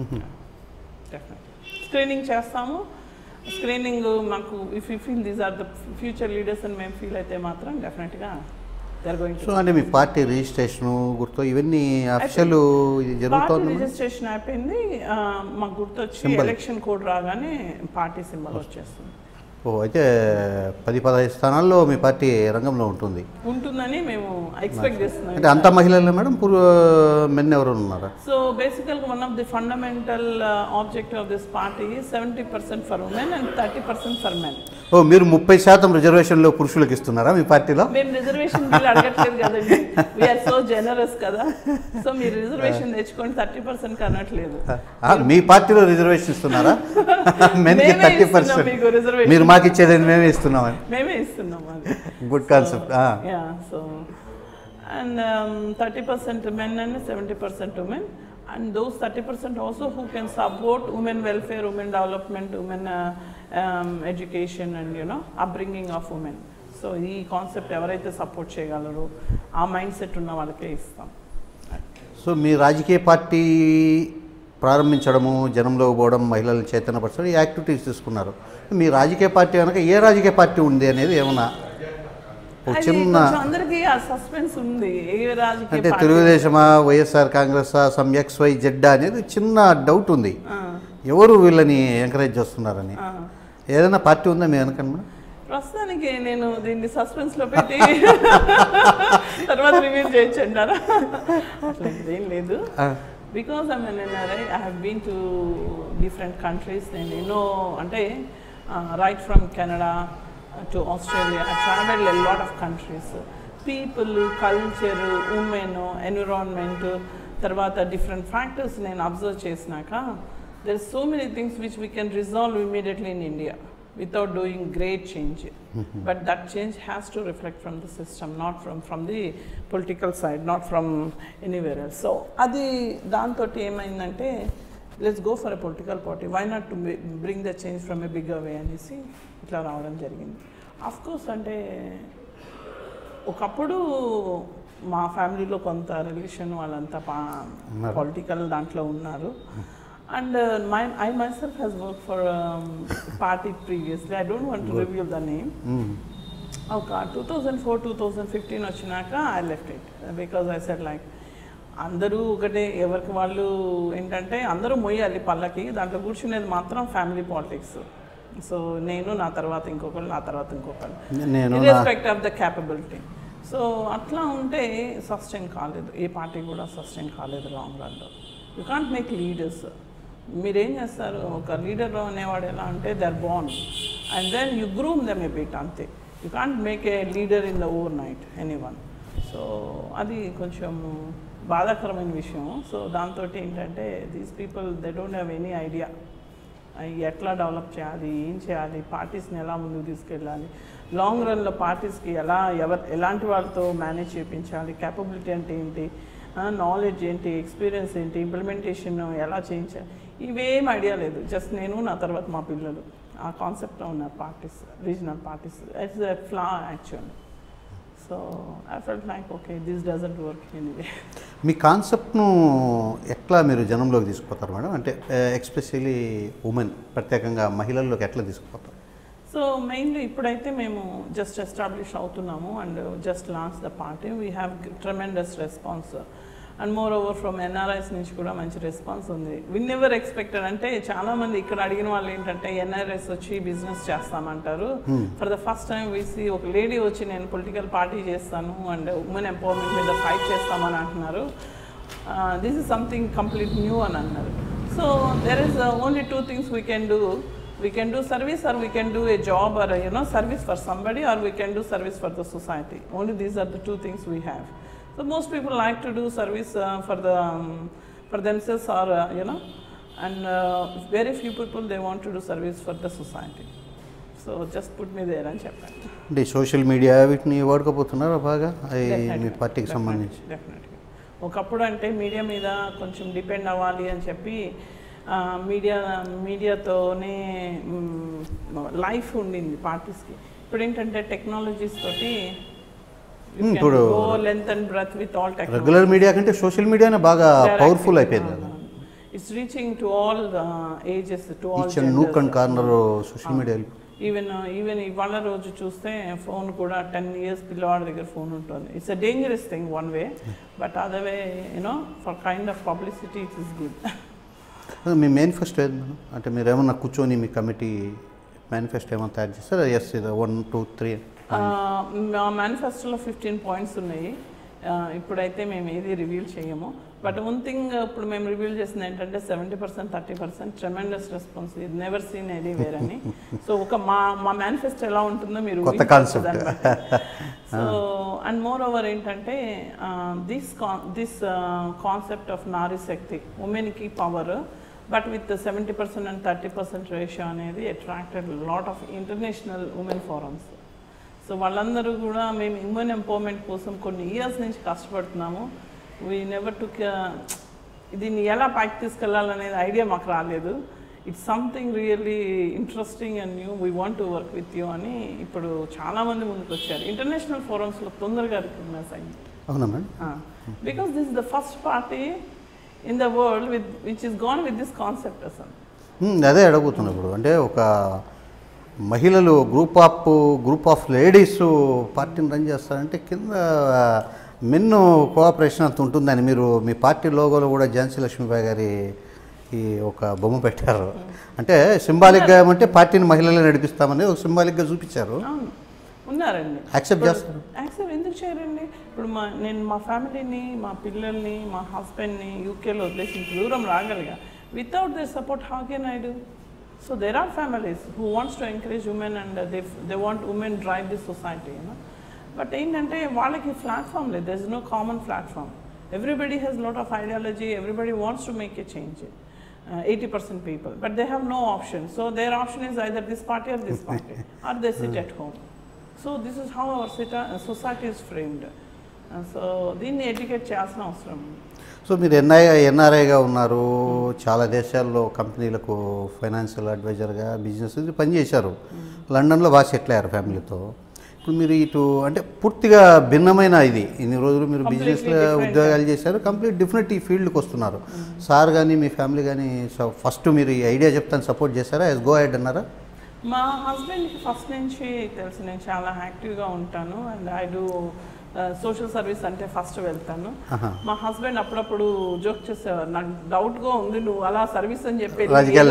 Definitely. Screening చేస్తాము. Screening మాకు if you feel these are the future leaders అని మేము feel అయితే మాత్రం డెఫినెట్గా they are going to. So అంటే మీ పార్టీ రిజిస్ట్రేషన్ గుర్తు ఇవన్నీ అఫీషియల్ జరుగుతుంది? రిజిస్ట్రేషన్ అయిపోయింది. మాకు గుర్తొచ్చి ఎలక్షన్ కోడ్ రాగానే పార్టీ సింబల్ వచ్చేస్తుంది. ఓ, అయితే పది పదహైదు స్థానాల్లో మీ పార్టీ రంగంలో ఉంటుంది ఉంటుందని మేము ఎక్స్పెక్ట్ చేస్తున్నాం. అంటే అంత మహిళలే మేడం? పూర్వ మెన్ ఎవరు ఉన్నారా? సో బేసికల్గా one of the fundamental objective of this party seventy percent for women and thirty percent for men. ఓ, మీరు ముప్పై శాతం రిజర్వేషన్లో పురుషులకు ఇస్తున్నారా మీ పార్టీలో? మేము రిజర్వేషన్ బిల్ అడగట్లేదు కదండి, వీఆర్ సో జనరస్ కదా. సో మీరు రిజర్వేషన్ తెచ్చుకొని థర్టీ పర్సెంట్ అనట్లేదు. మీ పార్టీలో రిజర్వేషన్ ఇస్తున్నారా? మెన్కి థర్టీ పర్సెంట్ మీరు మాకు ఇచ్చేది మేమే ఇస్తున్నామని? మేమే ఇస్తున్నాం. అది good concept. Yeah, so and thirty percent men and seventy percent women, and those thirty percent also who can support women welfare, women development, women uh, um, education and you know upbringing of women. So ee concept evaraithe support cheyagalaru aa mindset unna valake istam. So మీ రాజకీయ party ప్రారంభించడము, జనంలో పోవడం, మహిళలను చైతన్యపరచడం, ఈ activities తీసుకున్నారు. మీ రాజకీయ party కనుక ఏ రాజకీయ పార్టీ ఉంది అనేది ఏమన్నా చిన్న అందరికీ ఆ సస్పెన్స్ ఉంది. ఏ రాజకీయ అంటే తెలుగుదేశమా, వైఎస్ఆర్ కాంగ్రెసా, సమ్ ఎక్స్ వై జెడ్ అనేది చిన్న డౌట్ ఉంది. ఎవరు వీళ్ళని ఎంకరేజ్ చేస్తున్నారని ఏదైనా పార్టీ ఉందా మీ అనుకన్నా? ప్రస్తుతానికి నేను దీన్ని సస్పెన్స్ లో పెట్టి తర్వాత రివీల్ చేయొచ్చు అంటారా? అట్లేం లేదు. Because I mean NRI, I have been to different countries. నేను ఎన్నో అంటే right from Canada to Australia, I traveled a lot of countries. People, culture, women, environment, tarvata different factors nenu observe chesnaka, there are so many things which we can resolve immediately in India without doing great change. Mm-hmm. But that change has to reflect from the system, not from from the political side, not from anywhere else. So adi dantoti emaindante, let's go for a political party. Why not to bring the change from a bigger way anisi ఇట్లా రావడం జరిగింది. Of course అంటే ఒకప్పుడు మా ఫ్యామిలీలో కొంత relation వాళ్ళంతా పా పొలిటికల్ దాంట్లో ఉన్నారు. And my I myself has work for party previously. I don't want to reveal the name. ఒక two thousand four two thousand fifteen వచ్చినాక I left it because I said like అందరూ ఒకటే, ఎవరికి వాళ్ళు ఏంటంటే అందరూ మొయ్యాలి పల్లకి, దాంట్లో కూర్చునేది మాత్రం ఫ్యామిలీ పాలిటిక్స్. సో నేను నా తర్వాత ఇంకొకరు, నా తర్వాత ఇంకొకరు, irrespect of the capability. So అట్లా ఉంటే సస్టైన్ కాలేదు, ఏ పార్టీ కూడా సస్టైన్ కాలేదు లాంగ్ రన్లో. You can't make leaders. మీరేం చేస్తారు, ఒక లీడర్ అనేవాడు ఎలా అంటే they are born and then you groom them a bit, అంతే. You can't make a leader in the over night any one. So అది కొంచెం బాధాకరమైన విషయం. సో దాంతో ఏంటంటే these people they don't have any idea ఎట్లా డెవలప్ చేయాలి, ఏం చేయాలి, పార్టీస్ని ఎలా ముందుకు తీసుకెళ్ళాలి, లాంగ్ రన్లో పార్టీస్కి ఎలా ఎవరు ఎలాంటి వాళ్ళతో మేనేజ్ చేయించాలి, క్యాపబిలిటీ అంటే ఏంటి, నాలెడ్జ్ ఏంటి, ఎక్స్పీరియన్స్ ఏంటి, ఇంప్లిమెంటేషన్ ఎలా చేయించాలి, ఇవేం ఐడియా లేదు. జస్ట్ నేను, నా తర్వాత మా పిల్లలు ఆ కాన్సెప్ట్లో ఉన్నారు parties, regional parties. It's a flaw actually. So I felt like okay this doesn't work anyway. మీ కాన్సెప్ట్ను ఎట్లా మీరు జనంలోకి తీసుకుపోతారు మేడం? అంటే ఎక్స్పెషల్లీ ఉమెన్, ప్రత్యేకంగా మహిళల్లోకి ఎట్లా తీసుకుపోతారు? సో మెయిన్లీ ఇప్పుడైతే మేము జస్ట్ ఎస్టాబ్లిష్ అవుతున్నాము and just launch the party. We have tremendous response and moreover from NRIs నుంచి కూడా మంచి రెస్పాన్స్ ఉంది. విన్ ఎవర్ ఎక్స్పెక్టెడ్ అంటే చాలామంది ఇక్కడ అడిగిన వాళ్ళు ఏంటంటే ఎన్ఆర్ఐస్ వచ్చి బిజినెస్ చేస్తామంటారు. For the first time we see ఒక లేడీ వచ్చి నేను పొలిటికల్ పార్టీ చేస్తాను అండ్ ఉమెన్ ఎంపవర్మెంట్ మీద ఫైట్ చేస్తామని అంటున్నారు. This is something complete new అని అన్నారు. So there is only two things we can do. We can do service or we can do a job or a, you know, service for somebody, or we can do service for the society. Only these are the two things we have. So most people like to do service uh, for the um, for themselves, or uh, you know, and uh, very few people they want to do service for the society. So just put me there and చెప్పండి. అంటే social media వీటిని వాడుకోపోతున్నారా బాగా మీ పార్టీకి సంబంధించి? డెఫినెట్గా. ఒకప్పుడు అంటే media మీద కొంచెం డిపెండ్ అవ్వాలి అని చెప్పి మీడియా మీడియాతోనే లైఫ్ ఉండింది పార్టీస్కి. ఇప్పుడు ఏంటంటే టెక్నాలజీస్ తోటి ఇప్పుడు length and breath with all technology. Regular media కంటే సోషల్ మీడియానే బాగా పవర్ఫుల్ అయిపోయింది కదా. It's reaching to all ages, to all each and nook and corner social media. Even even ఇవాళ రోజు చూస్తే ఫోన్ కూడా టెన్ ఇయర్స్ పిల్లవాడి దగ్గర ఫోన్ ఉంటుంది. It's a dangerous thing one way, but other way you know for kind of publicity it is good. మీ manifesto ఏది madam? అంటే మీరు ఏమన్నా కూర్చొని మీ కమిటీ మేనిఫెస్టో ఏమైనా తయారు చేస్తారా? ఎస్ ఇది వన్ టూ త్రీ మా మేనిఫెస్టోలో ఫిఫ్టీన్ పాయింట్స్ ఉన్నాయి. ఇప్పుడైతే మేము ఏది రివీల్ చేయము, బట్ వన్ థింగ్ ఇప్పుడు మేము రివీల్ చేసింది ఏంటంటే seventy percent thirty percent tremendous response, ఇది నెవర్ సీన్ ఎనీవేర్ అని. సో ఒక మా మా మేనిఫెస్టో ఎలా ఉంటుందో మీరు కొత్త concept. So and moreover ఏంటంటే దిస్ దిస్ కాన్సెప్ట్ ఆఫ్ నారీ శక్తి, ఉమెన్కి power, but with seventy percent and thirty percent ratio అనేది attracted lot of international women forums. So వాళ్ళందరూ కూడా మేము ఉమెన్ ఎంపవర్మెంట్ కోసం కొన్ని ఇయర్స్ నుంచి కష్టపడుతున్నాము. వీ నెవర్ టుక్ దీన్ని ఎలా పైకి తీసుకెళ్ళాలనేది ఐడియా మాకు రాలేదు. It's something really interesting and new, we want to work with you అని ఇప్పుడు చాలామంది ముందుకు వచ్చారు. ఇంటర్నేషనల్ ఫోరమ్స్లో తొందరగా రికగ్నైజ్ అయింది. అవునా madam? Because this is the first party in the world with which is gone with this concept అసలు. అదే అడుగుతున్నా ఇప్పుడు. అంటే ఒక మహిళలు group of group of ladies పార్టీని రన్ చేస్తారంటే కింద మెన్ను కోఆపరేషన్ అంత ఉంటుందని మీరు మీ పార్టీ లోగోలో కూడా ఝాన్సీ లక్ష్మీబాయి గారి ఈ ఒక బొమ్మ పెట్టారు. అంటే సింబాలిక్గా ఏమంటే పార్టీని మహిళలే నడిపిస్తామని ఒక సింబాలిక్గా చూపించారు. ఉన్నారండి, యాక్సెప్ట్ చేస్తారు. యాక్సెప్ట్ ఎందుకు చేయరండి? ఇప్పుడు మా నేను మా ఫ్యామిలీని, మా పిల్లల్ని, మా హస్బెండ్ని యూకేలో వదిలేసి ఇంత దూరం రాగలిగా. Without this support how can I do? So there are families who wants to encourage women and uh, they they want women drive this society, you know. But ఏంటంటే వాళ్ళకి ప్లాట్ఫామ్ లేదు. there is no common platform. Everybody has lot of ideology, everybody wants to make a change, uh, eighty percent people, but they have no option. So their option is either this party or this party, or they sit at home. So this is how our society is framed. Uh, so దీన్ని educate చేయాల్సిన అవసరం. So మీరు NI ఎన్ఆర్ఐగా ఉన్నారు, చాలా దేశాల్లో కంపెనీలకు financial అడ్వైజర్గా business పనిచేశారు, లండన్లో బాగా సెటిల్ అయ్యారు ఫ్యామిలీతో. ఇప్పుడు మీరు ఇటు అంటే పూర్తిగా భిన్నమైన ఇది ఇన్ని రోజులు మీరు బిజినెస్లో ఉద్యోగాలు చేశారు, కంప్లీట్ డిఫరెంట్ ఈ ఫీల్డ్కి వస్తున్నారు. సార్ కానీ మీ ఫ్యామిలీ కానీ ఫస్ట్ మీరు ఈ ఐడియా చెప్తాను సపోర్ట్ చేశారా? ఎస్ గో హెడ్ అన్నారా? మా హస్బెండ్కి ఫస్ట్ నుంచి తెలుసు నేను చాలా యాక్టివ్గా ఉంటాను and I do social service అంటే ఫస్ట్ వెళ్తాను. మా హస్బెండ్ అప్పుడప్పుడు జోక్ చేసేవారు, నాకు డౌట్గా ఉంది నువ్వు అలా సర్వీస్ అని చెప్పి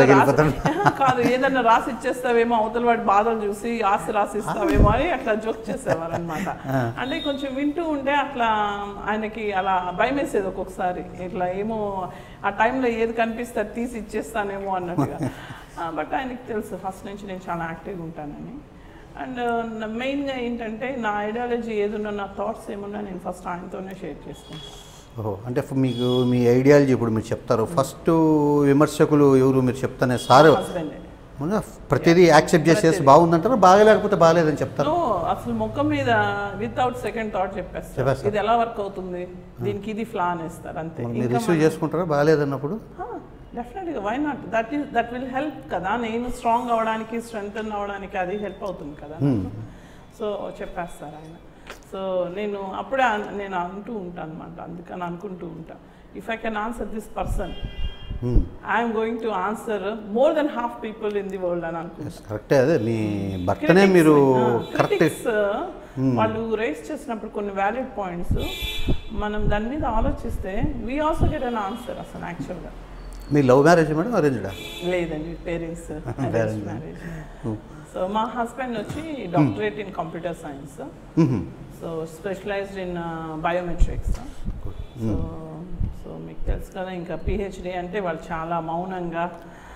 కాదు ఏదన్నా రాసి ఇచ్చేస్తావేమో, అవతల వాడి బాధలు చూసి ఆస్తి రాసి ఇస్తావేమో అని అట్లా జోక్ చేసేవారు అనమాట. అంటే కొంచెం వింటూ ఉంటే అట్లా ఆయనకి అలా భయం వేసేది ఒక్కొక్కసారి, ఇట్లా ఏమో ఆ టైంలో ఏది కనిపిస్తే అది తీసి ఇచ్చేస్తానేమో అన్నట్టుగా. బట్ ఆయనకి తెలుసు ఫస్ట్ నుంచి నేను చాలా యాక్టివ్గా ఉంటానని. అండ్ మెయిన్గా ఏంటంటే నా ఐడియాలజీ ఏదున్నా, నా థాట్స్ ఏమున్నా నేను ఫస్ట్ ఆయనతోనే షేర్ చేసుకుంటాను. ఓహో, అంటే మీకు మీ ఐడియాలజీ ఇప్పుడు మీరు చెప్తారు, ఫస్ట్ విమర్శకులు ఎవరు మీరు చెప్తానే సార్ ప్రతిదీ యాక్సెప్ట్ చేసేసి బాగుందంటారు, బాగలేకపోతే బాగాలేదని చెప్తారు. అసలు ముఖం మీద వితౌట్ సెకండ్ థాట్ చెప్పేస్తారు, ఇది ఎలా వర్క్ అవుతుంది, దీనికి ఇది ఫ్లా అనేస్తారు అంతే. మీరు రిసీవ్ చేసుకుంటారా బాగాలేదన్నప్పుడు? డెఫినెట్గా why not, that is that will help కదా, నేను స్ట్రాంగ్ అవ్వడానికి స్ట్రెంగ్తన్ అవ్వడానికి అది హెల్ప్ అవుతుంది కదా. సో చెప్పేస్తారు ఆయన. సో నేను అప్పుడే నేను అంటూ ఉంటాను అనమాట, అందుకని అనుకుంటూ ఉంటా, if I can answer this person I'm going to answer more than half people in the world అని అనుకుంటాను. కరెక్టే, అదే మీ భర్తనే మీరు క్రిటిక్స్ వాళ్ళు రేస్ చేసినప్పుడు కొన్ని వ్యాలిడ్ పాయింట్స్ మనం దాని మీద ఆలోచిస్తే we also get an answer. అసలు యాక్చువల్గా మీ లవ్ మ్యారేజ్ మేడం అరేంజ్డా? లేదండి, పేరెంట్స్ మ్యారేజ్. సో మా హస్బెండ్ వచ్చి doctorate in computer science, so specialized in biometrics. So so మీకు తెలుసు కదా, ఇంకా పిహెచ్డి అంటే వాళ్ళు చాలా మౌనంగా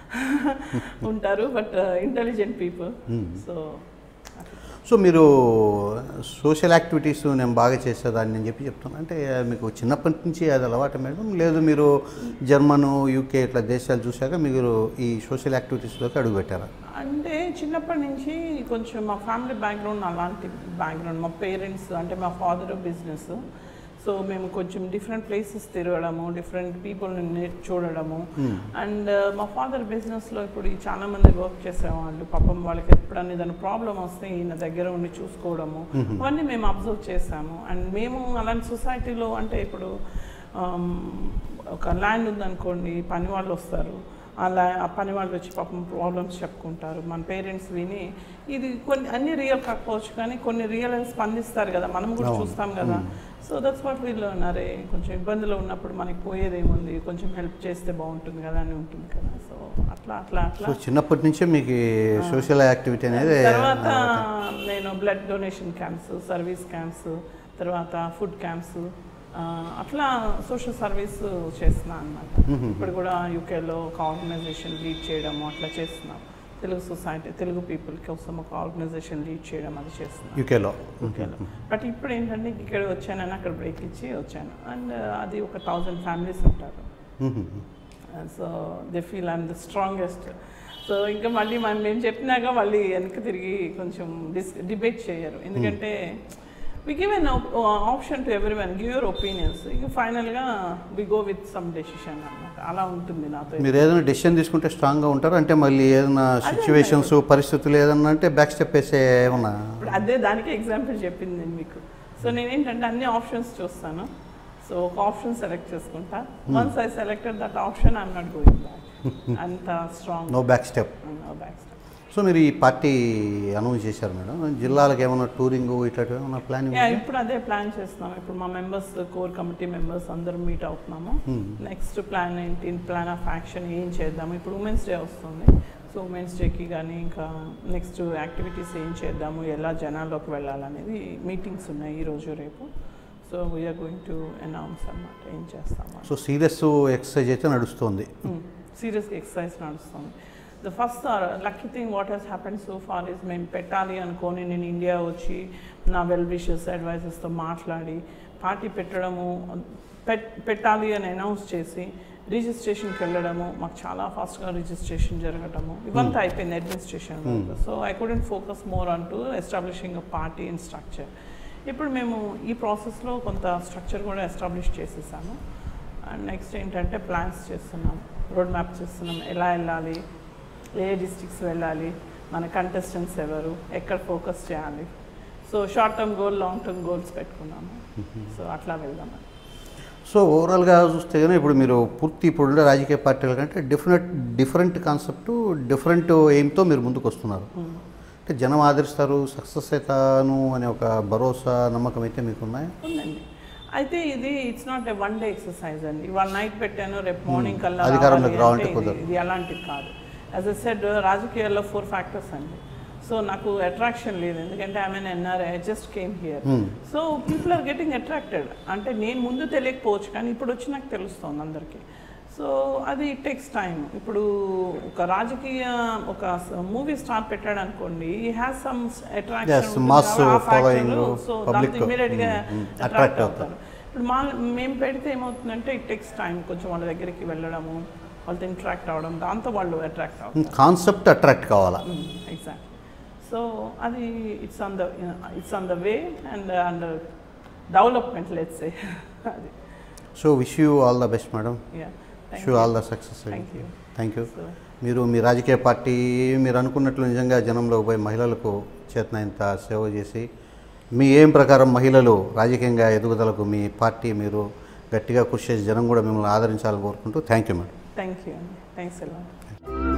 ఉంటారు, but intelligent people. So so మీరు సోషల్ యాక్టివిటీస్ నేను బాగా చేసేదాన్ని అని చెప్పి చెప్తున్నాను. అంటే మీకు చిన్నప్పటి నుంచి అది అలవాటు మేడం, లేదు మీరు జర్మను యూకే ఇట్లా దేశాలు చూశాక మీరు ఈ సోషల్ యాక్టివిటీస్లోకి అడుగుపెట్టారా? అంటే చిన్నప్పటి నుంచి కొంచెం మా ఫ్యామిలీ బ్యాక్గ్రౌండ్ అలాంటి బ్యాక్గ్రౌండ్. మా పేరెంట్స్ అంటే మా ఫాదర్ బిజినెస్, సో మేము కొంచెం డిఫరెంట్ ప్లేసెస్ తిరగడము, డిఫరెంట్ పీపుల్ని చూడడము. అండ్ మా ఫాదర్ బిజినెస్లో ఇప్పుడు చాలామంది వర్క్ చేసేవాళ్ళు, పాపం వాళ్ళకి ఎప్పుడన్నా ఏదైనా ప్రాబ్లం వస్తే ఈయన దగ్గర ఉండి చూసుకోవడము, అవన్నీ మేము అబ్జర్వ్ చేసాము. అండ్ మేము అలాంటి సొసైటీలో అంటే ఇప్పుడు ఒక ల్యాండ్ ఉందనుకోండి, పని వాళ్ళు వస్తారు, అలా ఆ పని వాళ్ళు వచ్చి పాపం ప్రాబ్లమ్స్ చెప్పుకుంటారు. మన పేరెంట్స్ విని ఇది కొన్ని అన్ని రియల్ కాకపోవచ్చు కానీ కొన్ని రియల్ స్పందిస్తారు కదా, మనం కూడా చూస్తాం కదా. సో దట్స్ వాట్ వీళ్ళు అన్నారే, కొంచెం ఇబ్బందులు ఉన్నప్పుడు మనకి పోయేది ఏముంది, కొంచెం హెల్ప్ చేస్తే బాగుంటుంది కదా అని ఉంటుంది కదా. సో అట్లా అట్లా అట్లా చిన్నప్పటి నుంచే మీకు సోషల్ యాక్టివిటీ అనేది. తర్వాత నేను blood donation camps, service camps, తర్వాత ఫుడ్ క్యాంప్స్, అట్లా సోషల్ సర్వీస్ చేస్తున్నాను అన్నమాట. ఇప్పుడు కూడా యూకేలో ఒక ఆర్గనైజేషన్ లీడ్ చేయడము అట్లా చేస్తున్నాం. తెలుగు సొసైటీ, తెలుగు పీపుల్ కోసం ఒక ఆర్గనైజేషన్ లీడ్ చేయడం అది చేస్తున్నాను యూకేలో యూకేలో బట్ ఇప్పుడు ఏంటంటే ఇక్కడ వచ్చానని అక్కడ బ్రేక్ ఇచ్చి వచ్చాను. అండ్ అది ఒక థౌజండ్ ఫ్యామిలీస్ ఉంటారు. So they feel I'm the strongest. So ఇంకా మళ్ళీ మనం మేము చెప్పినాక మళ్ళీ వెనక్కి తిరిగి కొంచెం డిస్ డిబేట్ చేయరు, ఎందుకంటే we give an op option to everyone, give your opinions. ఇక ఫైనల్గా we go with some decision అన్నమాట. అలా ఉంటుంది నాతో. మీరు ఏదైనా డెసిషన్ తీసుకుంటే స్ట్రాంగ్గా ఉంటారు అంటే మళ్ళీ ఏదైనా సిచ్యువేషన్స్ పరిస్థితులు ఏదన్నా అంటే బ్యాక్ స్టెప్ వేసే ఏమన్నా? ఇప్పుడు అదే దానికి ఎగ్జాంపుల్ చెప్పింది నేను మీకు. సో నేనేంటంటే అన్ని ఆప్షన్స్ చూస్తాను, సో ఒక ఆప్షన్ సెలెక్ట్ చేసుకుంటా. Once I selected that option I'm not going back. అంత strong, no back step. No back step. So మీరు ఈ పార్టీ అనౌన్స్ చేశారు మేడం, జిల్లాలకు ఏమైనా టూరింగ్ ఇట్లాంటివి ఏమైనా ప్లానింగ్? ఇప్పుడు అదే ప్లాన్ చేస్తున్నాం. ఇప్పుడు మా మెంబర్స్, కోర్ కమిటీ మెంబర్స్ అందరూ మీట్ అవుతున్నాము. నెక్స్ట్ ప్లాన్ ఏంటి, ప్లాన్ ఆఫ్ యాక్షన్ ఏం చేద్దాము. ఇప్పుడు ఉమెన్స్ డే వస్తుంది, సో ఉమెన్స్ డేకి కానీ ఇంకా నెక్స్ట్ యాక్టివిటీస్ ఏం చేద్దాము, ఎలా జనాల్లోకి వెళ్ళాలనేది మీటింగ్స్ ఉన్నాయి ఈరోజు రేపు. So we're going to announce అన్నమాట ఏం చేస్తాము. సో సీరియస్ ఎక్సర్సైజ్ అయితే నడుస్తుంది, సీరియస్గా ఎక్సర్సైజ్ నడుస్తుంది. The first lucky thing what has happened so far is మేము పెట్టాలి అనుకొని నేను ఇండియా వచ్చి నా వెల్ విషెస్ అడ్వైజర్స్తో మాట్లాడి పార్టీ పెట్టడము, పెట్ పెట్టాలి అని అనౌన్స్ చేసి రిజిస్ట్రేషన్కి వెళ్ళడము, మాకు చాలా ఫాస్ట్గా రిజిస్ట్రేషన్ జరగటము ఇవంతా అయిపోయింది administration. So I couldn't focus more on to establishing a party in structure. ఇప్పుడు మేము ఈ ప్రాసెస్లో కొంత స్ట్రక్చర్ కూడా ఎస్టాబ్లిష్ చేసేసాము. అండ్ నెక్స్ట్ ఏంటంటే ప్లాన్స్ చేస్తున్నాం, రోడ్ మ్యాప్ చేస్తున్నాం, ఎలా వెళ్ళాలి, ఏ డిస్ట్రిక్ట్స్ వెళ్ళాలి, మన కంటెస్టెంట్స్ ఎవరు, ఎక్కడ ఫోకస్ చేయాలి. So short term goal, long term goals పెట్టుకున్నాము. సో అట్లా వెళ్దామని. సో ఓవరాల్గా చూస్తే కానీ ఇప్పుడు మీరు పూర్తి ఇప్పుడు రాజకీయ పార్టీల కంటే డిఫరెంట్ డిఫరెంట్ కాన్సెప్ట్, డిఫరెంట్ ఎయిమ్తో మీరు ముందుకు వస్తున్నారు. అంటే జనం ఆదరిస్తారు, సక్సెస్ అవుతాను అనే ఒక భరోసా, నమ్మకం అయితే మీకు ఉన్నాయా? ఉందండి. అయితే ఇది it's not a one day exercise అండి. ఇవాళ నైట్ పెట్టాను, రేపు మార్నింగ్ కల్లా అధికారంలోకి రావాలంటే కుదరదు. ఇది అలాంటిది కాదు. యాజ్ ఎ సెడ్ రాజకీయాల్లో ఫోర్ ఫ్యాక్టర్స్ అండి. సో నాకు అట్రాక్షన్ లేదు, ఎందుకంటే I mean NRI, I just came here. So people are getting attracted. అంటే నేను ముందు తెలియకపోవచ్చు కానీ ఇప్పుడు వచ్చి నాకు తెలుస్తుంది అందరికీ. సో అది ఇట్ టేక్స్ టైం. ఇప్పుడు ఒక రాజకీయ ఒక మూవీ స్టార్ పెట్టాడు అనుకోండి, ఈ హ్యాస్ సమ్ అట్రాక్షన్, సో దాంతో ఇమీడియట్గా అట్రాక్ట్ అవుతారు. ఇప్పుడు మా మేము పెడితే ఏమవుతుందంటే ఇట్ టేక్స్ టైం, కొంచెం వాళ్ళ దగ్గరికి వెళ్ళడము, వాళ్ళతో ఇంటరాక్ట్ అవ్వడం, దాంతో వాళ్ళు అట్రాక్ట్ అవుతారు. కాన్సెప్ట్ అట్రాక్ట్ కావాలా? ఎగ్జాక్ట్. సో అది it's on the it's on the way and and development let's say అది. So wish you all the best madam, wish you all the success. Thank you. మీరు మీ రాజకీయ party మీరు అనుకున్నట్లు నిజంగా జనంలో పోయి మహిళలకు చేతనైనంత సేవ చేసి మీ ఏం ప్రకారం మహిళలు రాజకీయంగా ఎదుగుదలకు మీ పార్టీ మీరు గట్టిగా కృషి చేసి జనం కూడా మిమ్మల్ని ఆదరించాలని కోరుకుంటూ thank you madam. Thank you అండి. థ్యాంక్స్ ఎలాంటి